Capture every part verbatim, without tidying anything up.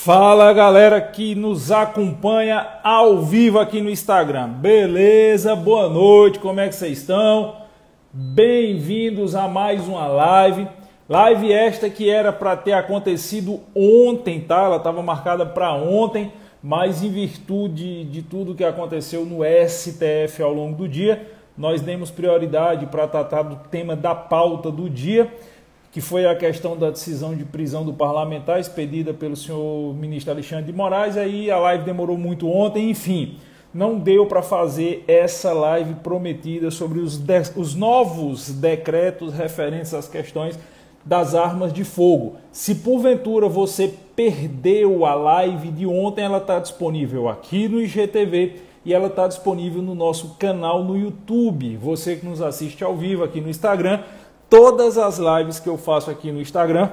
Fala galera que nos acompanha ao vivo aqui no Instagram, beleza? Boa noite, como é que vocês estão? Bem-vindos a mais uma live, live esta que era para ter acontecido ontem, tá? Ela estava marcada para ontem, mas em virtude de tudo que aconteceu no S T F ao longo do dia, nós demos prioridade para tratar do tema da pauta do dia, que foi a questão da decisão de prisão do parlamentar expedida pelo senhor ministro Alexandre de Moraes. Aí a live demorou muito ontem, enfim, não deu para fazer essa live prometida sobre os, de, os novos decretos referentes às questões das armas de fogo. Se porventura você perdeu a live de ontem, ela está disponível aqui no I G T V e ela está disponível no nosso canal no YouTube. Você que nos assiste ao vivo aqui no Instagram, todas as lives que eu faço aqui no Instagram,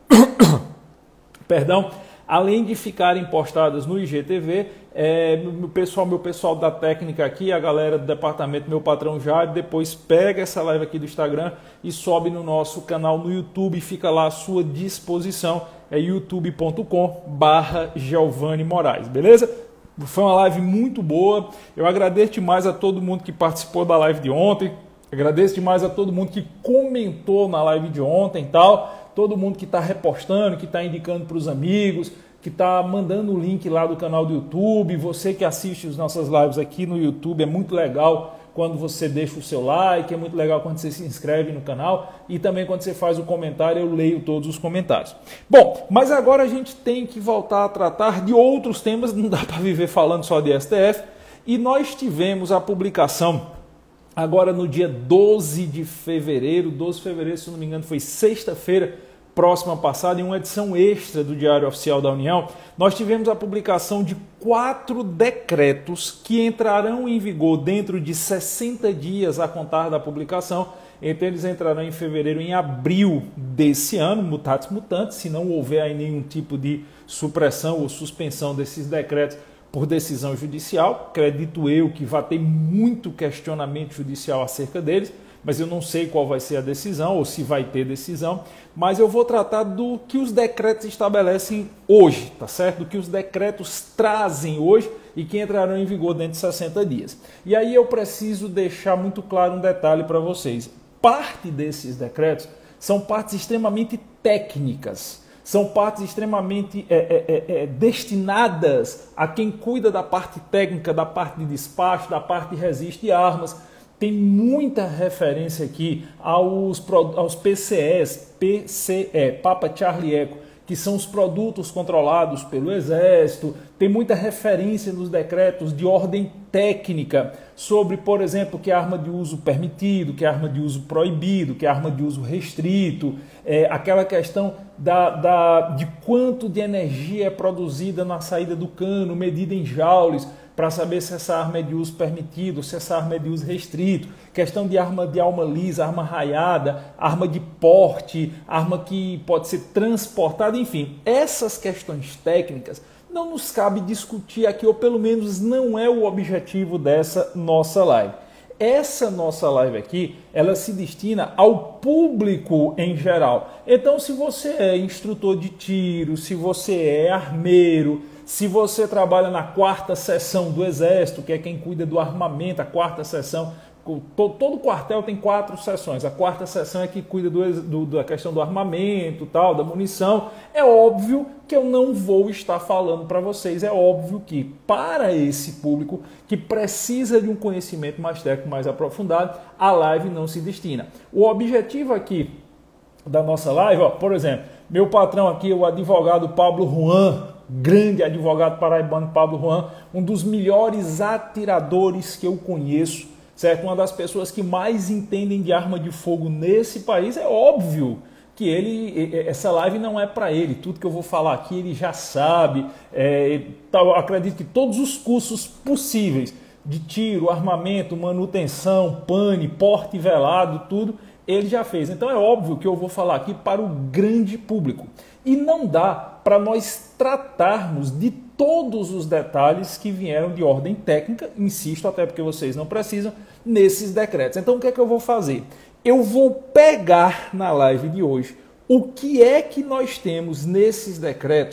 perdão, além de ficarem postadas no I G T V, é, meu, pessoal, meu pessoal da técnica aqui, a galera do departamento, meu patrão Jade, depois pega essa live aqui do Instagram e sobe no nosso canal no YouTube, fica lá à sua disposição, é youtube ponto com barra Giovanni Moraes, beleza? Foi uma live muito boa, eu agradeço demais a todo mundo que participou da live de ontem, agradeço demais a todo mundo que comentou na live de ontem e tal, todo mundo que está repostando, que está indicando para os amigos, que está mandando o link lá do canal do YouTube. Você que assiste as nossas lives aqui no YouTube, é muito legal quando você deixa o seu like, é muito legal quando você se inscreve no canal e também quando você faz o comentário, eu leio todos os comentários. Bom, mas agora a gente tem que voltar a tratar de outros temas, não dá para viver falando só de S T F, e nós tivemos a publicação agora no dia doze de fevereiro, doze de fevereiro, se não me engano, foi sexta-feira próxima passada, em uma edição extra do Diário Oficial da União, nós tivemos a publicação de quatro decretos que entrarão em vigor dentro de sessenta dias a contar da publicação. Então eles entrarão em fevereiro, em abril desse ano, mutatis mutandis, se não houver aí nenhum tipo de supressão ou suspensão desses decretos por decisão judicial. Acredito eu que vai ter muito questionamento judicial acerca deles, mas eu não sei qual vai ser a decisão ou se vai ter decisão, mas eu vou tratar do que os decretos estabelecem hoje, tá certo? Do que os decretos trazem hoje e que entrarão em vigor dentro de sessenta dias. E aí eu preciso deixar muito claro um detalhe para vocês. Parte desses decretos são partes extremamente técnicas, são partes extremamente é, é, é, destinadas a quem cuida da parte técnica, da parte de despacho, da parte de registro de armas. Tem muita referência aqui aos, aos P C Es, P C E, Papa Charlie Echo, que são os produtos controlados pelo Exército. Tem muita referência nos decretos de ordem técnica sobre, por exemplo, que é arma de uso permitido, que é arma de uso proibido, que é arma de uso restrito, é, aquela questão da, da, de quanto de energia é produzida na saída do cano, medida em joules, para saber se essa arma é de uso permitido, se essa arma é de uso restrito, questão de arma de alma lisa, arma raiada, arma de porte, arma que pode ser transportada, enfim, essas questões técnicas não nos cabe discutir aqui, ou pelo menos não é o objetivo dessa nossa live. Essa nossa live aqui, ela se destina ao público em geral. Então, se você é instrutor de tiro, se você é armeiro, se você trabalha na quarta seção do Exército, que é quem cuida do armamento, a quarta seção, todo quartel tem quatro seções, a quarta seção é que cuida do, do, da questão do armamento, tal, da munição. É óbvio que eu não vou estar falando para vocês, é óbvio que para esse público que precisa de um conhecimento mais técnico, mais aprofundado, a live não se destina. O objetivo aqui da nossa live, ó, por exemplo, meu patrão aqui, o advogado Pablo Juan, grande advogado paraibano Pablo Juan, um dos melhores atiradores que eu conheço, certo? Uma das pessoas que mais entendem de arma de fogo nesse país. É óbvio que ele, essa live não é para ele, tudo que eu vou falar aqui ele já sabe. É, eu acredito que todos os cursos possíveis de tiro, armamento, manutenção, pane, porte velado, tudo, ele já fez. Então é óbvio que eu vou falar aqui para o grande público. E não dá para nós tratarmos de todos os detalhes que vieram de ordem técnica, insisto, até porque vocês não precisam, nesses decretos. Então o que é que eu vou fazer? Eu vou pegar na live de hoje o que é que nós temos nesses decretos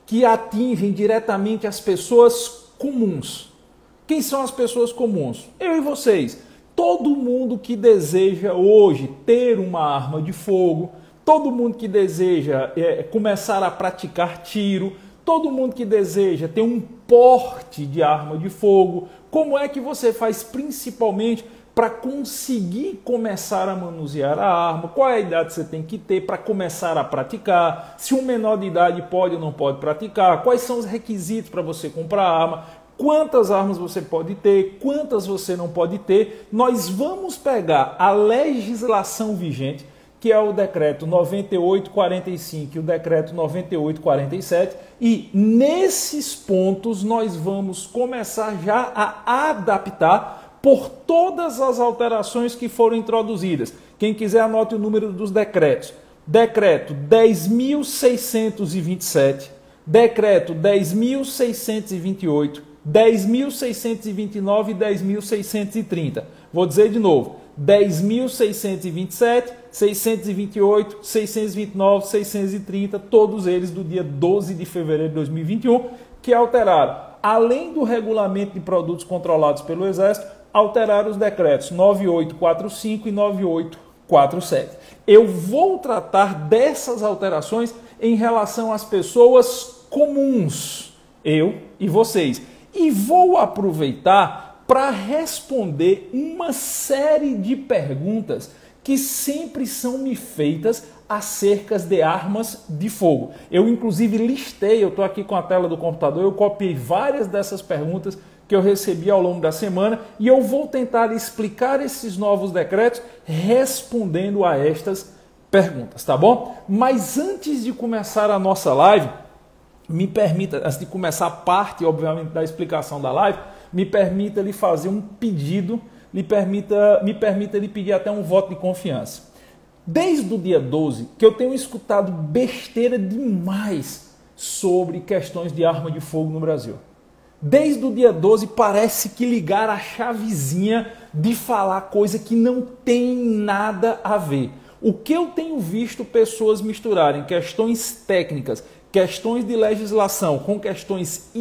que atingem diretamente as pessoas comuns. Quem são as pessoas comuns? Eu e vocês. Todo mundo que deseja hoje ter uma arma de fogo, todo mundo que deseja é, começar a praticar tiro, todo mundo que deseja ter um porte de arma de fogo, como é que você faz principalmente para conseguir começar a manusear a arma? Qual é a idade que você tem que ter para começar a praticar? Se um menor de idade pode ou não pode praticar? Quais são os requisitos para você comprar a arma? Quantas armas você pode ter? Quantas você não pode ter? Nós vamos pegar a legislação vigente, que é o decreto noventa e oito quarenta e cinco e o decreto noventa e oito quarenta e sete, e nesses pontos nós vamos começar já a adaptar por todas as alterações que foram introduzidas. Quem quiser anote o número dos decretos. Decreto dez mil seiscentos e vinte e sete, decreto dez mil seiscentos e vinte e oito, dez mil seiscentos e vinte e nove e dez mil seiscentos e trinta. Vou dizer de novo. dez mil seiscentos e vinte e sete, seiscentos e vinte e oito, seiscentos e vinte e nove, seiscentos e trinta, todos eles do dia doze de fevereiro de dois mil e vinte e um, que alteraram, além do regulamento de produtos controlados pelo Exército, alteraram os decretos nove mil oitocentos e quarenta e cinco e nove mil oitocentos e quarenta e sete. Eu vou tratar dessas alterações em relação às pessoas comuns, eu e vocês, e vou aproveitar para responder uma série de perguntas que sempre são me feitas acerca de armas de fogo. Eu, inclusive, listei, eu estou aqui com a tela do computador, eu copiei várias dessas perguntas que eu recebi ao longo da semana e eu vou tentar explicar esses novos decretos respondendo a estas perguntas, tá bom? Mas antes de começar a nossa live, me permita, antes de começar a parte, obviamente, da explicação da live, me permita lhe fazer um pedido, lhe permita, me permita lhe pedir até um voto de confiança. Desde o dia doze, que eu tenho escutado besteira demais sobre questões de arma de fogo no Brasil. Desde o dia doze parece que ligaram a chavezinha de falar coisa que não tem nada a ver. O que eu tenho visto pessoas misturarem questões técnicas, questões de legislação com questões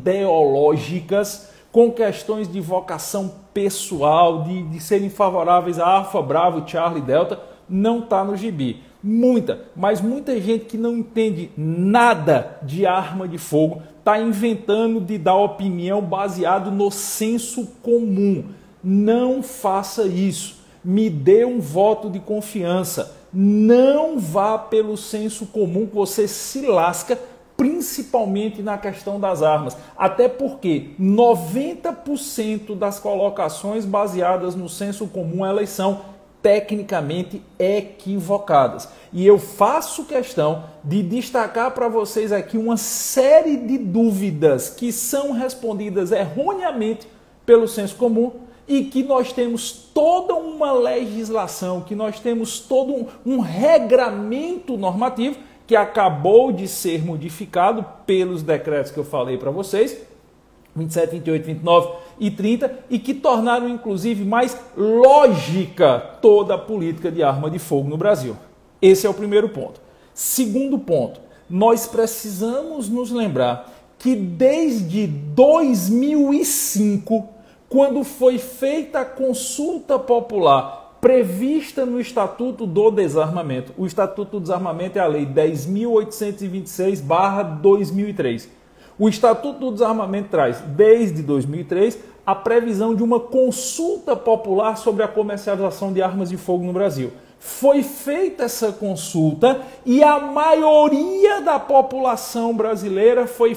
ideológicas, com questões de vocação pessoal, de, de serem favoráveis a Alfa, Bravo, Charlie, Delta, não está no gibi. Muita, mas muita gente que não entende nada de arma de fogo está inventando de dar opinião baseado no senso comum. Não faça isso. Me dê um voto de confiança. Não vá pelo senso comum que você se lasca, principalmente na questão das armas. Até porque noventa por cento das colocações baseadas no senso comum, elas são tecnicamente equivocadas. E eu faço questão de destacar para vocês aqui uma série de dúvidas que são respondidas erroneamente pelo senso comum e que nós temos toda uma legislação, que nós temos todo um, um regramento normativo que acabou de ser modificado pelos decretos que eu falei para vocês, vinte e sete, vinte e oito, vinte e nove e trinta, e que tornaram inclusive mais lógica toda a política de arma de fogo no Brasil. Esse é o primeiro ponto. Segundo ponto, nós precisamos nos lembrar que desde dois mil e cinco, quando foi feita a consulta popular prevista no Estatuto do Desarmamento, o Estatuto do Desarmamento é a Lei dez mil oitocentos e vinte e seis barra dois mil e três. O Estatuto do Desarmamento traz, desde dois mil e três, a previsão de uma consulta popular sobre a comercialização de armas de fogo no Brasil. Foi feita essa consulta e a maioria da população brasileira foi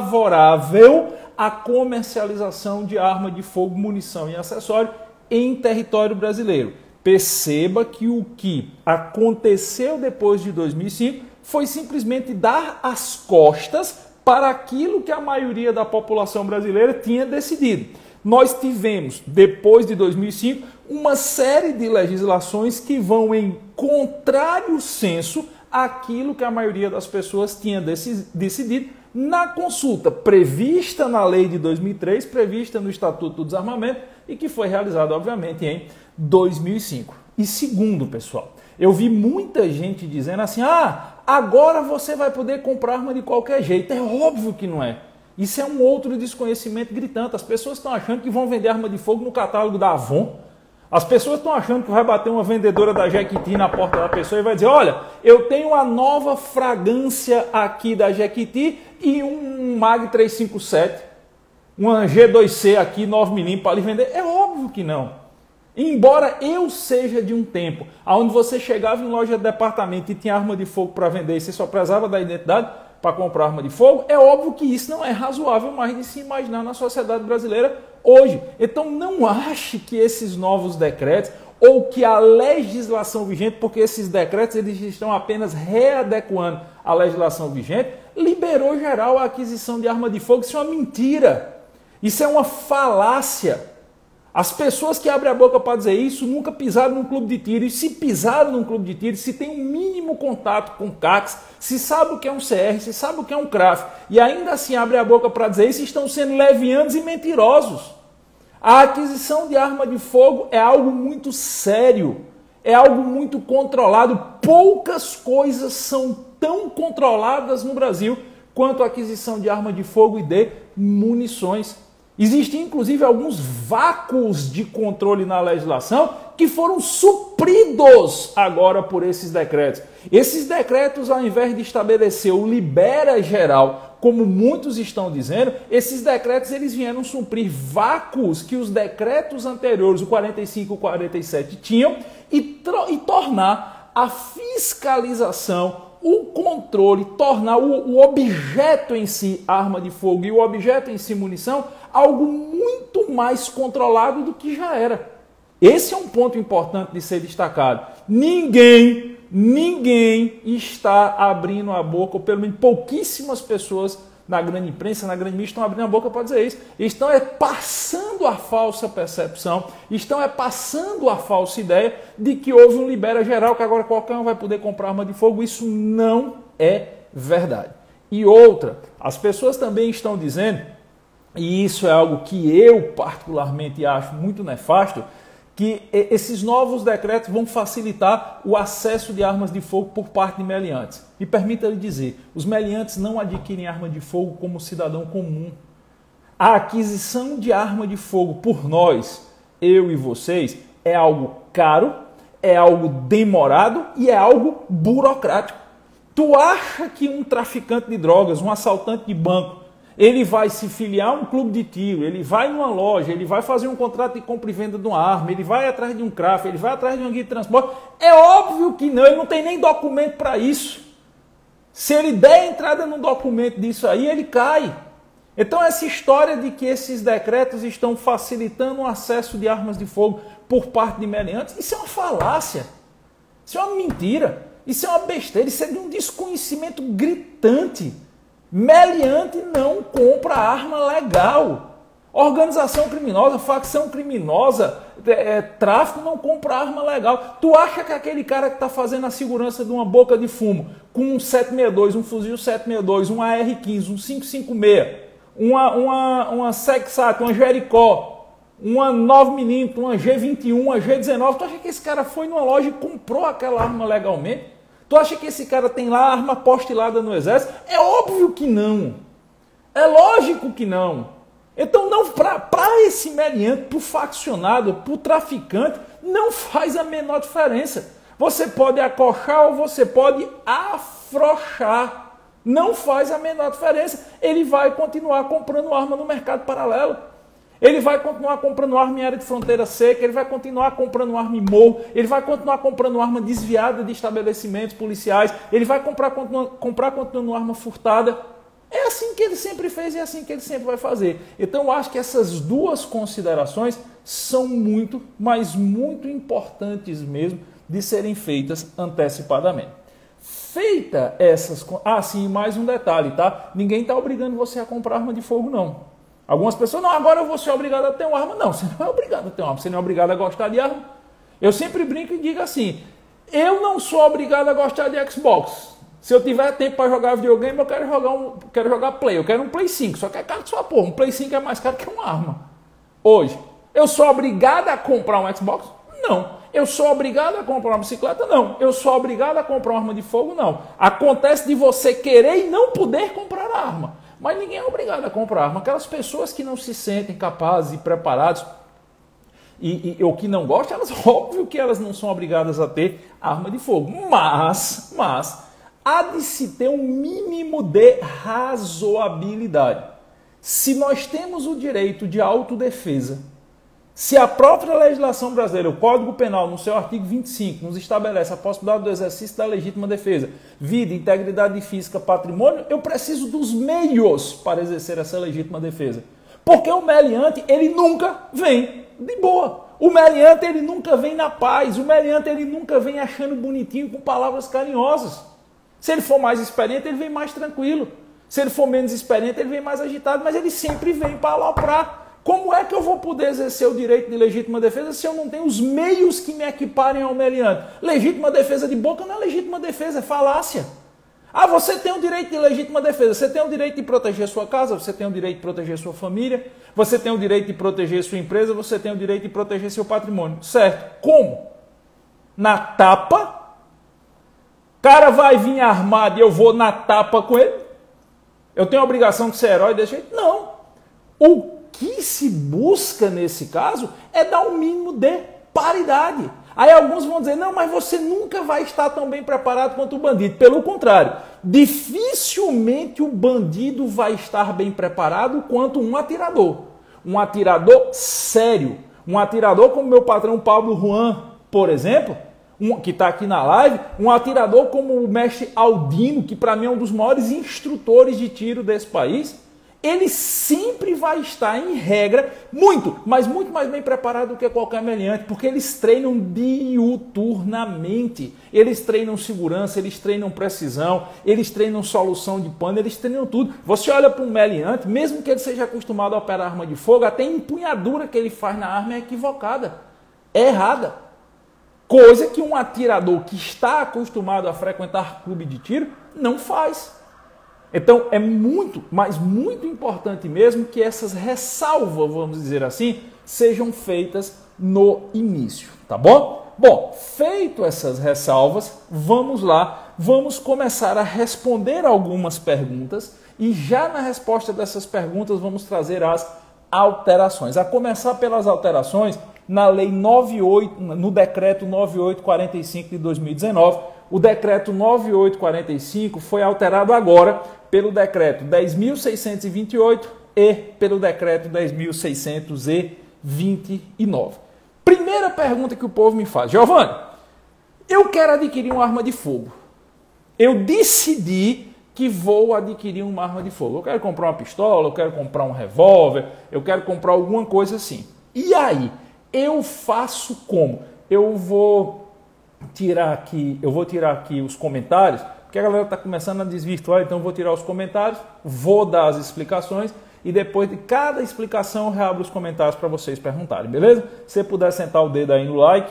favorável à comercialização de arma de fogo, munição e acessório em território brasileiro. Perceba que o que aconteceu depois de dois mil e cinco foi simplesmente dar as costas para aquilo que a maioria da população brasileira tinha decidido. Nós tivemos, depois de dois mil e cinco, uma série de legislações que vão em contrário senso àquilo que a maioria das pessoas tinha decidido na consulta prevista na lei de dois mil e três, prevista no Estatuto do Desarmamento e que foi realizada, obviamente, em dois mil e cinco. E segundo, pessoal, eu vi muita gente dizendo assim, ah, agora você vai poder comprar arma de qualquer jeito. É óbvio que não é. Isso é um outro desconhecimento gritante. As pessoas estão achando que vão vender arma de fogo no catálogo da Avon. As pessoas estão achando que vai bater uma vendedora da Jequiti na porta da pessoa e vai dizer, olha, eu tenho a nova fragrância aqui da Jequiti e um Mag trezentos e cinquenta e sete, uma G dois C aqui, nove milímetros para lhe vender. É óbvio que não. Embora eu seja de um tempo onde você chegava em loja de departamento e tinha arma de fogo para vender e você só precisava da identidade para comprar arma de fogo, é óbvio que isso não é razoável mais de se imaginar na sociedade brasileira hoje. Então não ache que esses novos decretos ou que a legislação vigente, porque esses decretos eles estão apenas readequando a legislação vigente, liberou geral a aquisição de arma de fogo. Isso é uma mentira. Isso é uma falácia. As pessoas que abrem a boca para dizer isso nunca pisaram num clube de tiro. E se pisaram num clube de tiro, se tem um mínimo contato com C A Cs, se sabe o que é um C R, se sabe o que é um C R A F, e ainda assim abrem a boca para dizer isso, estão sendo levianos e mentirosos. A aquisição de arma de fogo é algo muito sério, é algo muito controlado. Poucas coisas são tão controladas no Brasil quanto a aquisição de arma de fogo e de munições. Existem, inclusive, alguns vácuos de controle na legislação que foram supridos agora por esses decretos. Esses decretos, ao invés de estabelecer o libera geral, como muitos estão dizendo, esses decretos eles vieram suprir vácuos que os decretos anteriores, o quarenta e cinco e o quarenta e sete, tinham e, e tornar a fiscalização, o controle, tornar o, o objeto em si, arma de fogo, e o objeto em si, munição, algo muito mais controlado do que já era. Esse é um ponto importante de ser destacado. Ninguém, ninguém está abrindo a boca, ou pelo menos pouquíssimas pessoas na grande imprensa, na grande mídia, estão abrindo a boca para dizer isso. Estão é passando a falsa percepção, estão é passando a falsa ideia de que houve um libera geral, que agora qualquer um vai poder comprar arma de fogo. Isso não é verdade. E outra, as pessoas também estão dizendo, e isso é algo que eu particularmente acho muito nefasto, que esses novos decretos vão facilitar o acesso de armas de fogo por parte de meliantes. E permita-lhe dizer, os meliantes não adquirem arma de fogo como cidadão comum. A aquisição de arma de fogo por nós, eu e vocês, é algo caro, é algo demorado e é algo burocrático. Tu acha que um traficante de drogas, um assaltante de banco, ele vai se filiar a um clube de tiro, ele vai numa loja, ele vai fazer um contrato de compra e venda de uma arma, ele vai atrás de um C R A F, ele vai atrás de uma guia de transporte? É óbvio que não, ele não tem nem documento para isso. Se ele der entrada no documento disso aí, ele cai. Então essa história de que esses decretos estão facilitando o acesso de armas de fogo por parte de meliantes, isso é uma falácia, isso é uma mentira, isso é uma besteira, isso é de um desconhecimento gritante. Meliante não compra arma legal. Organização criminosa, facção criminosa, é, é, tráfico não compra arma legal. Tu acha que aquele cara que está fazendo a segurança de uma boca de fumo com um sete sessenta e dois, um fuzil sete sessenta e dois, um A R quinze, um cinco cinco seis, uma, uma, uma Sexat, uma Jericó, uma nove milímetros, uma G vinte e um, uma G dezenove, tu acha que esse cara foi numa loja e comprou aquela arma legalmente? Tu acha que esse cara tem lá arma apostilada no exército? É óbvio que não. É lógico que não. Então, não para esse meliante, para o faccionado, para o traficante, não faz a menor diferença. Você pode acochar ou você pode afrouxar. Não faz a menor diferença. Ele vai continuar comprando arma no mercado paralelo. Ele vai continuar comprando arma em área de fronteira seca, ele vai continuar comprando arma em morro, ele vai continuar comprando arma desviada de estabelecimentos policiais, ele vai comprar, continua, comprar continuando arma furtada. É assim que ele sempre fez e é assim que ele sempre vai fazer. Então eu acho que essas duas considerações são muito, mas muito importantes mesmo de serem feitas antecipadamente. Feita essas... Ah, sim, mais um detalhe, tá? Ninguém está obrigando você a comprar arma de fogo, não. Algumas pessoas, não, agora eu vou ser obrigado a ter uma arma. Não, você não é obrigado a ter uma arma, você não é obrigado a gostar de arma. Eu sempre brinco e digo assim, eu não sou obrigado a gostar de Xbox. Se eu tiver tempo para jogar videogame, eu quero jogar, um, quero jogar Play, eu quero um Play cinco, só que é caro de sua porra, um Play cinco é mais caro que uma arma. Hoje, eu sou obrigado a comprar um Xbox? Não. Eu sou obrigado a comprar uma bicicleta? Não. Eu sou obrigado a comprar uma arma de fogo? Não. Acontece de você querer e não poder comprar a arma. Mas ninguém é obrigado a comprar arma. Aquelas pessoas que não se sentem capazes e preparados e, e ou que não gostam, elas, óbvio que elas não são obrigadas a ter arma de fogo. Mas, mas, há de se ter um mínimo de razoabilidade. Se nós temos o direito de autodefesa, se a própria legislação brasileira, o Código Penal, no seu artigo vinte e cinco, nos estabelece a possibilidade do exercício da legítima defesa, vida, integridade física, patrimônio, eu preciso dos meios para exercer essa legítima defesa. Porque o meliante, ele nunca vem de boa. O meliante, ele nunca vem na paz. O meliante, ele nunca vem achando bonitinho com palavras carinhosas. Se ele for mais experiente, ele vem mais tranquilo. Se ele for menos experiente, ele vem mais agitado, mas ele sempre vem para aloprar. Como é que eu vou poder exercer o direito de legítima defesa se eu não tenho os meios que me equiparem ao meliante? Legítima defesa de boca não é legítima defesa, é falácia. Ah, você tem o direito de legítima defesa, você tem o direito de proteger sua casa, você tem o direito de proteger sua família, você tem o direito de proteger sua empresa, você tem o direito de proteger seu patrimônio. Certo? Como? Na tapa? O cara vai vir armado e eu vou na tapa com ele? Eu tenho a obrigação de ser herói desse jeito? Não. O que se busca nesse caso é dar um mínimo de paridade. Aí alguns vão dizer, não, mas você nunca vai estar tão bem preparado quanto o bandido. Pelo contrário, dificilmente o bandido vai estar bem preparado quanto um atirador. Um atirador sério. Um atirador como meu patrão Pablo Juan, por exemplo, um, que está aqui na live, um atirador como o mestre Aldino, que para mim é um dos maiores instrutores de tiro desse país, ele sempre vai estar, em regra, muito, mas muito mais bem preparado do que qualquer meliante, porque eles treinam diuturnamente. Eles treinam segurança, eles treinam precisão, eles treinam solução de pano, eles treinam tudo. Você olha para um meliante, mesmo que ele seja acostumado a operar arma de fogo, até a empunhadura que ele faz na arma é equivocada, é errada. Coisa que um atirador que está acostumado a frequentar clube de tiro não faz. Então é muito, mas muito importante mesmo que essas ressalvas, vamos dizer assim, sejam feitas no início, tá bom? Bom, feito essas ressalvas, vamos lá, vamos começar a responder algumas perguntas e já na resposta dessas perguntas vamos trazer as alterações. A começar pelas alterações na lei noventa e oito, no decreto noventa e oito quarenta e cinco de dois mil e dezenove. O decreto noventa e oito quarenta e cinco foi alterado agora pelo decreto dez mil seiscentos e vinte e oito e pelo decreto dez mil seiscentos e vinte e nove. Primeira pergunta que o povo me faz: Giovanni, eu quero adquirir uma arma de fogo. Eu decidi que vou adquirir uma arma de fogo. Eu quero comprar uma pistola, eu quero comprar um revólver, eu quero comprar alguma coisa assim. E aí, eu faço como? Eu vou tirar aqui, eu vou tirar aqui os comentários, porque a galera está começando a desvirtuar, então eu vou tirar os comentários, vou dar as explicações e depois de cada explicação eu reabro os comentários para vocês perguntarem, beleza? Se você puder sentar o dedo aí no like,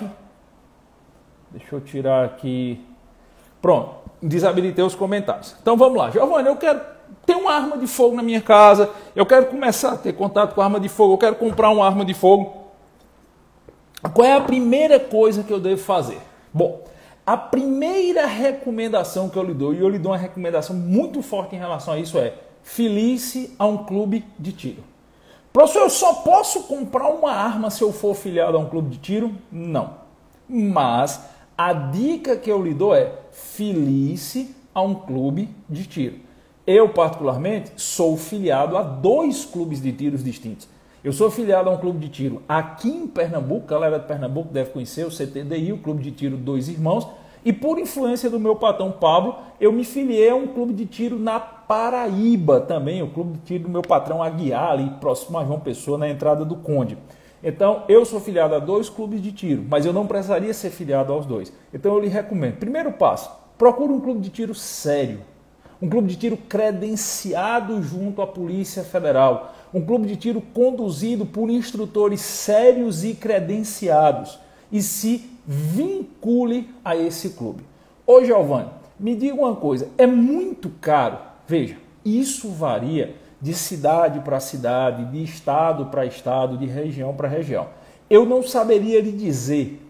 deixa eu tirar aqui, pronto, desabilitei os comentários. Então vamos lá, Giovanni, eu quero ter uma arma de fogo na minha casa, eu quero começar a ter contato com arma de fogo, eu quero comprar uma arma de fogo. Qual é a primeira coisa que eu devo fazer? Bom, a primeira recomendação que eu lhe dou, e eu lhe dou uma recomendação muito forte em relação a isso, é filie-se a um clube de tiro. Professor, eu só posso comprar uma arma se eu for filiado a um clube de tiro? Não. Mas a dica que eu lhe dou é filie-se a um clube de tiro. Eu, particularmente, sou filiado a dois clubes de tiros distintos. Eu sou filiado a um clube de tiro aqui em Pernambuco, a galera de Pernambuco deve conhecer, o C T D I, o Clube de Tiro Dois Irmãos, e por influência do meu patrão Pablo, eu me filiei a um clube de tiro na Paraíba também, o clube de tiro do meu patrão Aguiar, ali próximo a João Pessoa, na entrada do Conde. Então, eu sou filiado a dois clubes de tiro, mas eu não precisaria ser filiado aos dois. Então, eu lhe recomendo, primeiro passo, procure um clube de tiro sério, um clube de tiro credenciado junto à Polícia Federal, um clube de tiro conduzido por instrutores sérios e credenciados, e se vincule a esse clube. Ô Giovanni, me diga uma coisa, é muito caro? Veja, isso varia de cidade para cidade, de estado para estado, de região para região. Eu não saberia lhe dizer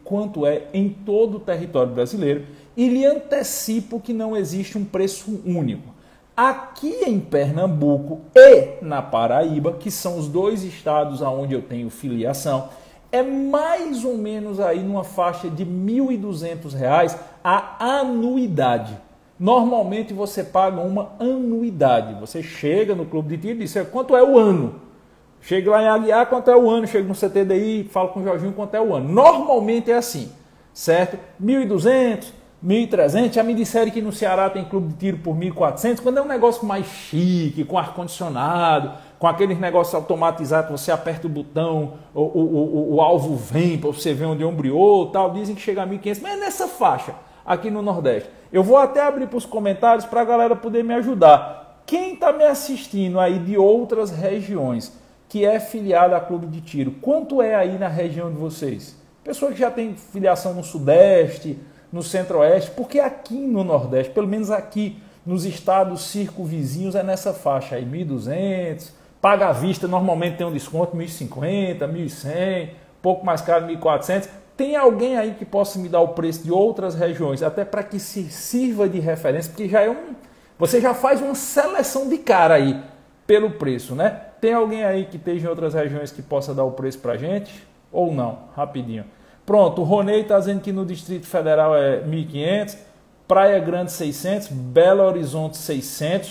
quanto é em todo o território brasileiro e lhe antecipo que não existe um preço único. Aqui em Pernambuco e na Paraíba, que são os dois estados onde eu tenho filiação, é mais ou menos aí numa faixa de mil e duzentos reais a anuidade. Normalmente você paga uma anuidade. Você chega no clube de tiro e diz quanto é o ano. Chega lá em Aguiar, quanto é o ano. Chega no C T D I, fala com o Jorginho quanto é o ano. Normalmente é assim, certo? mil e duzentos, mil e trezentos. Já me disseram que no Ceará tem clube de tiro por mil e quatrocentos. Quando é um negócio mais chique, com ar-condicionado, com aqueles negócios automatizados, você aperta o botão, o, o, o, o alvo vem para você ver onde ombreou, tal. Dizem que chega a mil e quinhentos, mas é nessa faixa aqui no Nordeste. Eu vou até abrir para os comentários para a galera poder me ajudar. Quem está me assistindo aí de outras regiões, que é filiado a clube de tiro, quanto é aí na região de vocês? Pessoa que já tem filiação no Sudeste, no Centro-Oeste, porque aqui no Nordeste, pelo menos aqui nos estados circunvizinhos, é nessa faixa aí, mil e duzentos, paga à vista, normalmente tem um desconto, mil e cinquenta, mil e cem, pouco mais caro, mil e quatrocentos. Tem alguém aí que possa me dar o preço de outras regiões, até para que se sirva de referência, porque já é um, você já faz uma seleção de cara aí pelo preço, né? Tem alguém aí que esteja em outras regiões que possa dar o preço para a gente? Ou não? Rapidinho. Pronto, o Ronei está dizendo que no Distrito Federal é mil e quinhentos, Praia Grande seiscentos, Belo Horizonte seiscentos,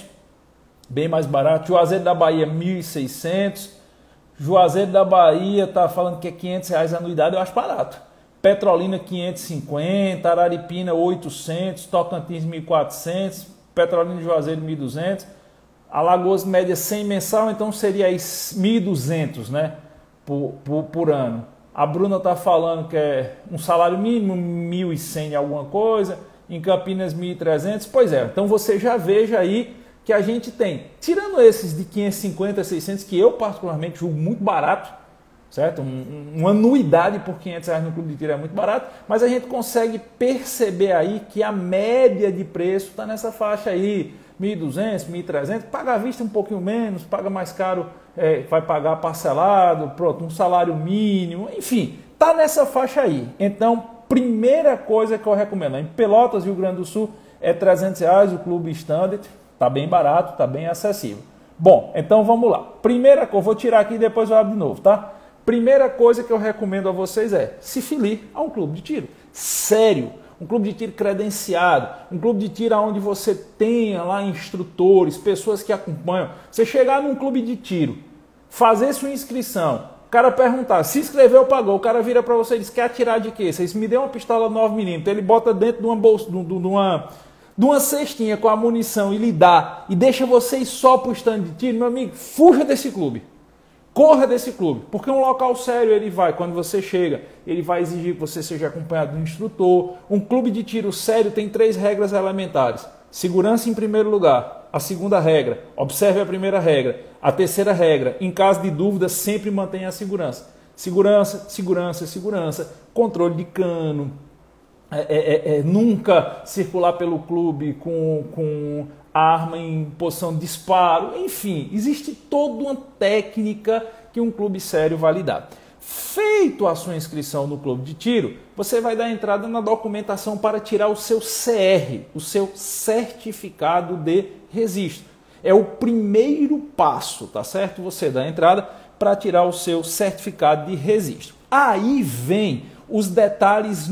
bem mais barato. Juazeiro da Bahia mil e seiscentos, Juazeiro da Bahia está falando que é quinhentos reais a anuidade, eu acho barato. Petrolina quinhentos e cinquenta, Araripina oitocentos, Tocantins mil e quatrocentos, Petrolina e Juazeiro mil e duzentos, Alagoas média cem mensal, então seria aí mil e duzentos, né, por, por, por ano. A Bruna está falando que é um salário mínimo, mil e cem alguma coisa, em Campinas mil e trezentos, pois é, então você já veja aí que a gente tem, tirando esses de quinhentos e cinquenta, seiscentos, que eu particularmente julgo muito barato, certo? Um, uma anuidade por quinhentos reais no clube de tiro é muito barato, mas a gente consegue perceber aí que a média de preço está nessa faixa aí, mil e duzentos, mil e trezentos, paga à vista um pouquinho menos, paga mais caro, é, vai pagar parcelado, pronto, um salário mínimo, enfim, está nessa faixa aí. Então, primeira coisa que eu recomendo, em Pelotas, Rio Grande do Sul, é trezentos reais o clube standard, está bem barato, está bem acessível. Bom, então vamos lá. Primeira coisa, vou tirar aqui e depois eu abro de novo, tá? Primeira coisa que eu recomendo a vocês é se filir a um clube de tiro. Sério, um clube de tiro credenciado, um clube de tiro onde você tenha lá instrutores, pessoas que acompanham. Você chegar num clube de tiro, fazer sua inscrição, o cara perguntar, se inscreveu, pagou, o cara vira para você e diz, quer atirar de quê? Vocês me deu uma pistola nove milímetros, ele bota dentro de uma bolsa, de uma, de uma cestinha com a munição e lhe dá, e deixa vocês só para o stand de tiro, meu amigo, fuja desse clube. Corra desse clube, porque um local sério ele vai, quando você chega, ele vai exigir que você seja acompanhado de um instrutor. Um clube de tiro sério tem três regras elementares. Segurança em primeiro lugar. A segunda regra, observe a primeira regra. A terceira regra, em caso de dúvida, sempre mantenha a segurança. Segurança, segurança, segurança. Controle de cano. É, é, é, nunca circular pelo clube com... com arma em posição de disparo, enfim, existe toda uma técnica que um clube sério vai lhe dar. Feito a sua inscrição no clube de tiro, você vai dar entrada na documentação para tirar o seu C R, o seu certificado de registro. É o primeiro passo, tá certo? Você dá entrada para tirar o seu certificado de registro. Aí vem os detalhes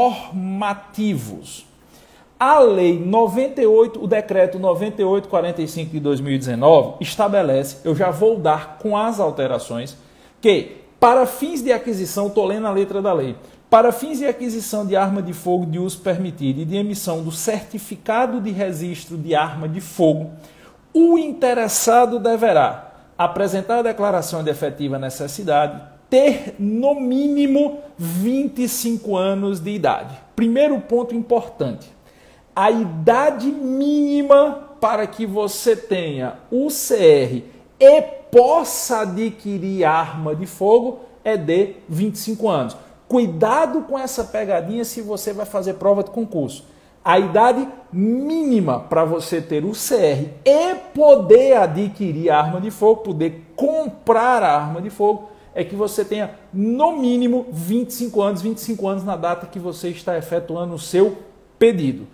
normativos. A lei noventa e oito, o decreto noventa e oito quarenta e cinco de dois mil e dezenove estabelece, eu já vou dar com as alterações, que para fins de aquisição, estou lendo a letra da lei, para fins de aquisição de arma de fogo de uso permitido e de emissão do certificado de registro de arma de fogo, o interessado deverá apresentar a declaração de efetiva necessidade, ter no mínimo vinte e cinco anos de idade. Primeiro ponto importante. A idade mínima para que você tenha o C R e possa adquirir arma de fogo é de vinte e cinco anos. Cuidado com essa pegadinha se você vai fazer prova de concurso. A idade mínima para você ter o C R e poder adquirir arma de fogo, poder comprar a arma de fogo, é que você tenha no mínimo vinte e cinco anos, vinte e cinco anos na data que você está efetuando o seu pedido.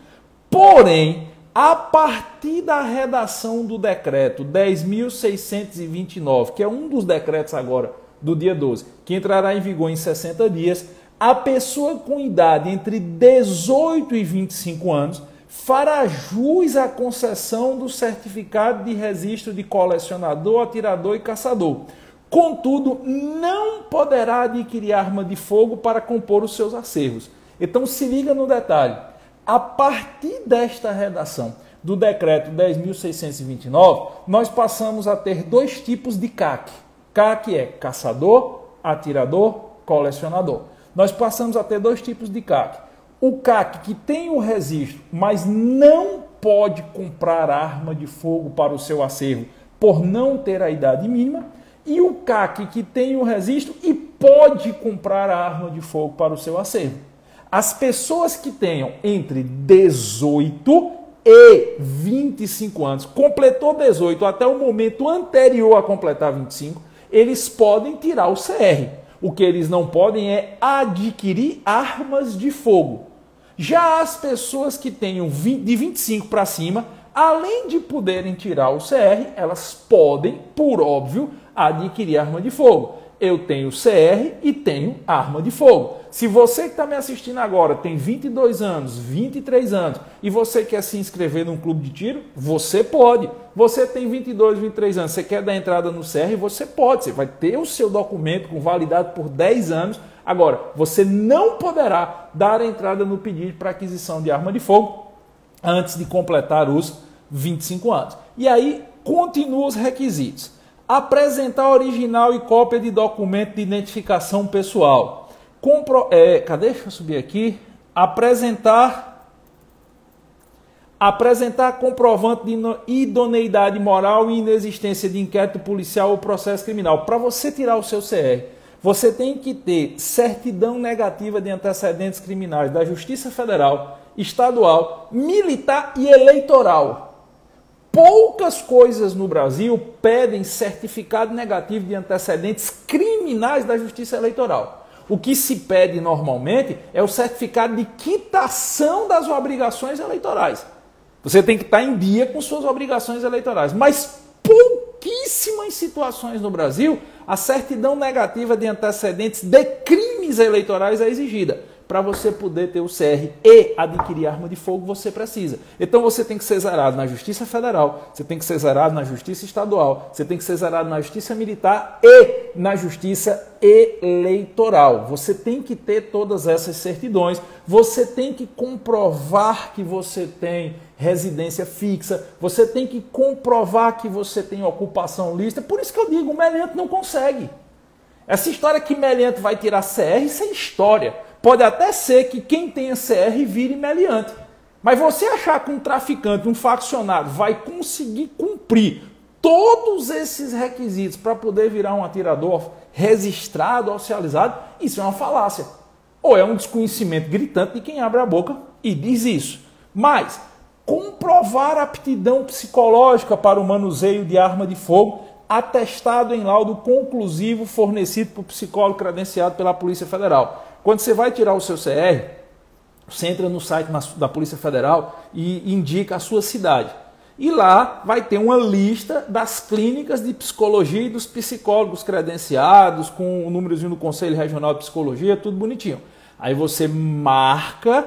Porém, a partir da redação do decreto dez mil seiscentos e vinte e nove, que é um dos decretos agora do dia doze, que entrará em vigor em sessenta dias, a pessoa com idade entre dezoito e vinte e cinco anos fará jus à concessão do certificado de registro de colecionador, atirador e caçador. Contudo, não poderá adquirir arma de fogo para compor os seus acervos. Então se liga no detalhe. A partir desta redação do decreto dez mil seiscentos e vinte e nove, nós passamos a ter dois tipos de C A C. C A C é caçador, atirador, colecionador. Nós passamos a ter dois tipos de C A C. O C A C que tem o registro, mas não pode comprar arma de fogo para o seu acervo por não ter a idade mínima, e o C A C que tem o registro e pode comprar a arma de fogo para o seu acervo. As pessoas que tenham entre dezoito e vinte e cinco anos, completou dezoito até o momento anterior a completar vinte e cinco, eles podem tirar o C R. O que eles não podem é adquirir armas de fogo. Já as pessoas que tenham de vinte e cinco para cima, além de poderem tirar o C R, elas podem, por óbvio, adquirir arma de fogo. Eu tenho C R e tenho arma de fogo. Se você que está me assistindo agora tem vinte e dois anos, vinte e três anos e você quer se inscrever num clube de tiro, você pode. Você tem vinte e dois, vinte e três anos, você quer dar entrada no C R, você pode. Você vai ter o seu documento com validade por dez anos. Agora, você não poderá dar entrada no pedido para aquisição de arma de fogo antes de completar os vinte e cinco anos. E aí, continuam os requisitos. Apresentar original e cópia de documento de identificação pessoal. Compro, é, cadê? Deixa eu subir aqui. Apresentar, apresentar comprovante de idoneidade moral e inexistência de inquérito policial ou processo criminal. Para você tirar o seu C R, você tem que ter certidão negativa de antecedentes criminais da Justiça Federal, Estadual, Militar e Eleitoral. Poucas coisas no Brasil pedem certificado negativo de antecedentes criminais da Justiça Eleitoral. O que se pede normalmente é o certificado de quitação das obrigações eleitorais. Você tem que estar em dia com suas obrigações eleitorais. Mas pouquíssimas situações no Brasil a certidão negativa de antecedentes de crimes eleitorais é exigida. Para você poder ter o C R e adquirir arma de fogo, você precisa. Então você tem que ser zerado na Justiça Federal, você tem que ser zerado na Justiça Estadual, você tem que ser zerado na Justiça Militar e na Justiça Eleitoral. Você tem que ter todas essas certidões, você tem que comprovar que você tem residência fixa, você tem que comprovar que você tem ocupação lícita. Por isso que eu digo, o meliante não consegue. Essa história que meliante vai tirar C R, isso é história. Pode até ser que quem tenha C R vire meliante. Mas você achar que um traficante, um faccionário, vai conseguir cumprir todos esses requisitos para poder virar um atirador registrado, oficializado, isso é uma falácia. Ou é um desconhecimento gritante de quem abre a boca e diz isso. Mas comprovar aptidão psicológica para o manuseio de arma de fogo, atestado em laudo conclusivo fornecido por psicólogo credenciado pela Polícia Federal. Quando você vai tirar o seu C R, você entra no site da Polícia Federal e indica a sua cidade. E lá vai ter uma lista das clínicas de psicologia e dos psicólogos credenciados, com o númerozinho do Conselho Regional de Psicologia, tudo bonitinho. Aí você marca,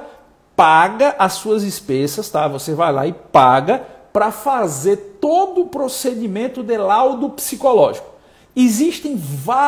paga as suas despesas, tá? Você vai lá e paga para fazer todo o procedimento de laudo psicológico. Existem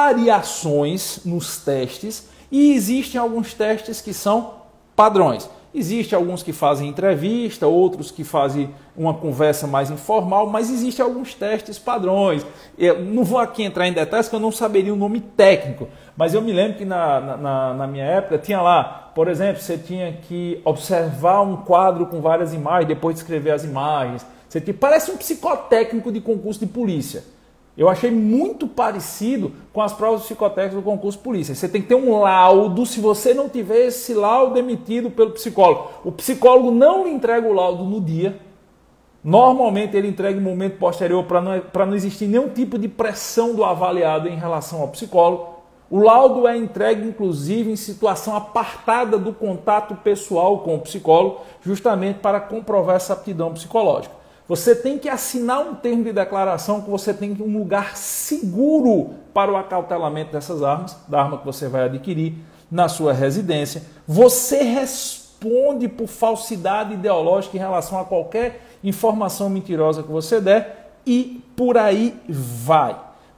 variações nos testes e existem alguns testes que são padrões. Existem alguns que fazem entrevista, outros que fazem uma conversa mais informal, mas existem alguns testes padrões. Eu não vou aqui entrar em detalhes, porque eu não saberia o nome técnico, mas eu me lembro que na, na, na minha época tinha lá, por exemplo, você tinha que observar um quadro com várias imagens, depois descrever as imagens. Você tinha, parece um psicotécnico de concurso de polícia. Eu achei muito parecido com as provas psicotécnicas do concurso de polícia. Você tem que ter um laudo. Se você não tiver esse laudo emitido pelo psicólogo, o psicólogo não lhe entrega o laudo no dia. Normalmente ele entrega em momento posterior para não, para não existir nenhum tipo de pressão do avaliado em relação ao psicólogo. O laudo é entregue, inclusive, em situação apartada do contato pessoal com o psicólogo, justamente para comprovar essa aptidão psicológica. Você tem que assinar um termo de declaração que você tem um lugar seguro para o acautelamento dessas armas, da arma que você vai adquirir na sua residência. Você responde por falsidade ideológica em relação a qualquer informação mentirosa que você der e por aí vai.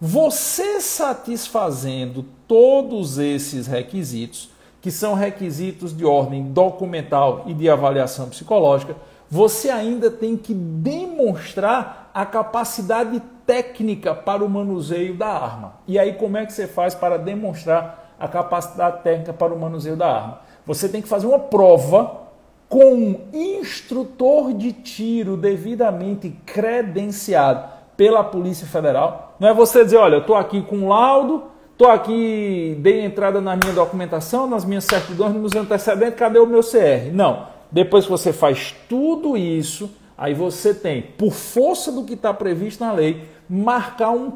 Você satisfazendo todos esses requisitos, que são requisitos de ordem documental e de avaliação psicológica, você ainda tem que demonstrar a capacidade técnica para o manuseio da arma. E aí como é que você faz para demonstrar a capacidade técnica para o manuseio da arma? Você tem que fazer uma prova com um instrutor de tiro devidamente credenciado pela Polícia Federal. Não é você dizer, olha, eu estou aqui com um laudo, estou aqui, dei entrada na minha documentação, nas minhas certidões, nos meus antecedentes, cadê o meu C R? Não. Depois que você faz tudo isso, aí você tem, por força do que está previsto na lei, marcar um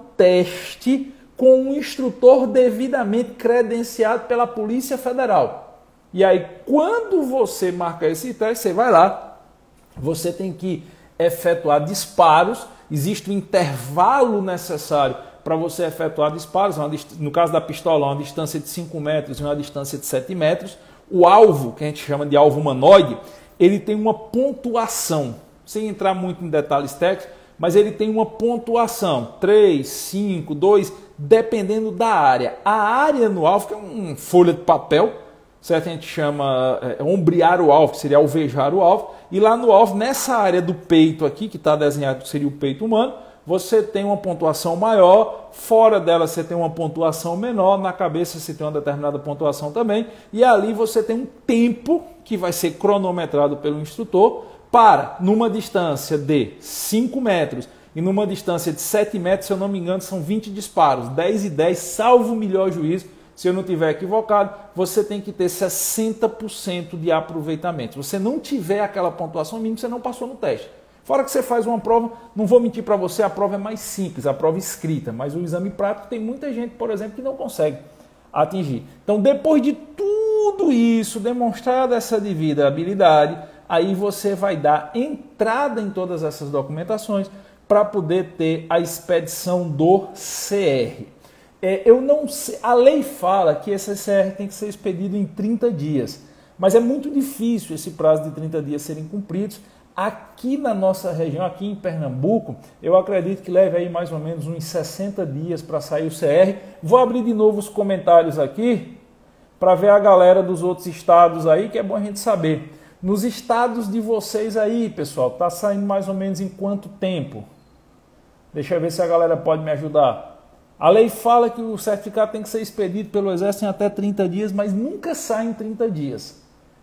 teste com um instrutor devidamente credenciado pela Polícia Federal. E aí, quando você marca esse teste, você vai lá, você tem que efetuar disparos, existe um intervalo necessário para você efetuar disparos, no caso da pistola, uma distância de cinco metros e uma distância de sete metros. O alvo, que a gente chama de alvo humanoide, ele tem uma pontuação, sem entrar muito em detalhes técnicos, mas ele tem uma pontuação, três, cinco, dois, dependendo da área. A área no alvo, que é uma folha de papel, certo? A gente chama é, ombrear o alvo, que seria alvejar o alvo, e lá no alvo, nessa área do peito aqui, que está desenhado, que seria o peito humano, você tem uma pontuação maior, fora dela você tem uma pontuação menor, na cabeça você tem uma determinada pontuação também, e ali você tem um tempo que vai ser cronometrado pelo instrutor para, numa distância de cinco metros e numa distância de sete metros, se eu não me engano, são vinte disparos, dez e dez, salvo o melhor juízo, se eu não estiver equivocado, você tem que ter sessenta por cento de aproveitamento. Se você não tiver aquela pontuação mínima, você não passou no teste. Fora que você faz uma prova, não vou mentir para você, a prova é mais simples, a prova escrita, mas o exame prático tem muita gente, por exemplo, que não consegue atingir. Então, depois de tudo isso, demonstrada essa devida habilidade, aí você vai dar entrada em todas essas documentações para poder ter a expedição do C R. É, eu não sei, a lei fala que esse C R tem que ser expedido em trinta dias, mas é muito difícil esse prazo de trinta dias serem cumpridos. Aqui na nossa região, aqui em Pernambuco, eu acredito que leve aí mais ou menos uns sessenta dias para sair o C R. Vou abrir de novo os comentários aqui para ver a galera dos outros estados aí, que é bom a gente saber. Nos estados de vocês aí, pessoal, tá saindo mais ou menos em quanto tempo? Deixa eu ver se a galera pode me ajudar. A lei fala que o certificado tem que ser expedido pelo Exército em até trinta dias, mas nunca sai em trinta dias.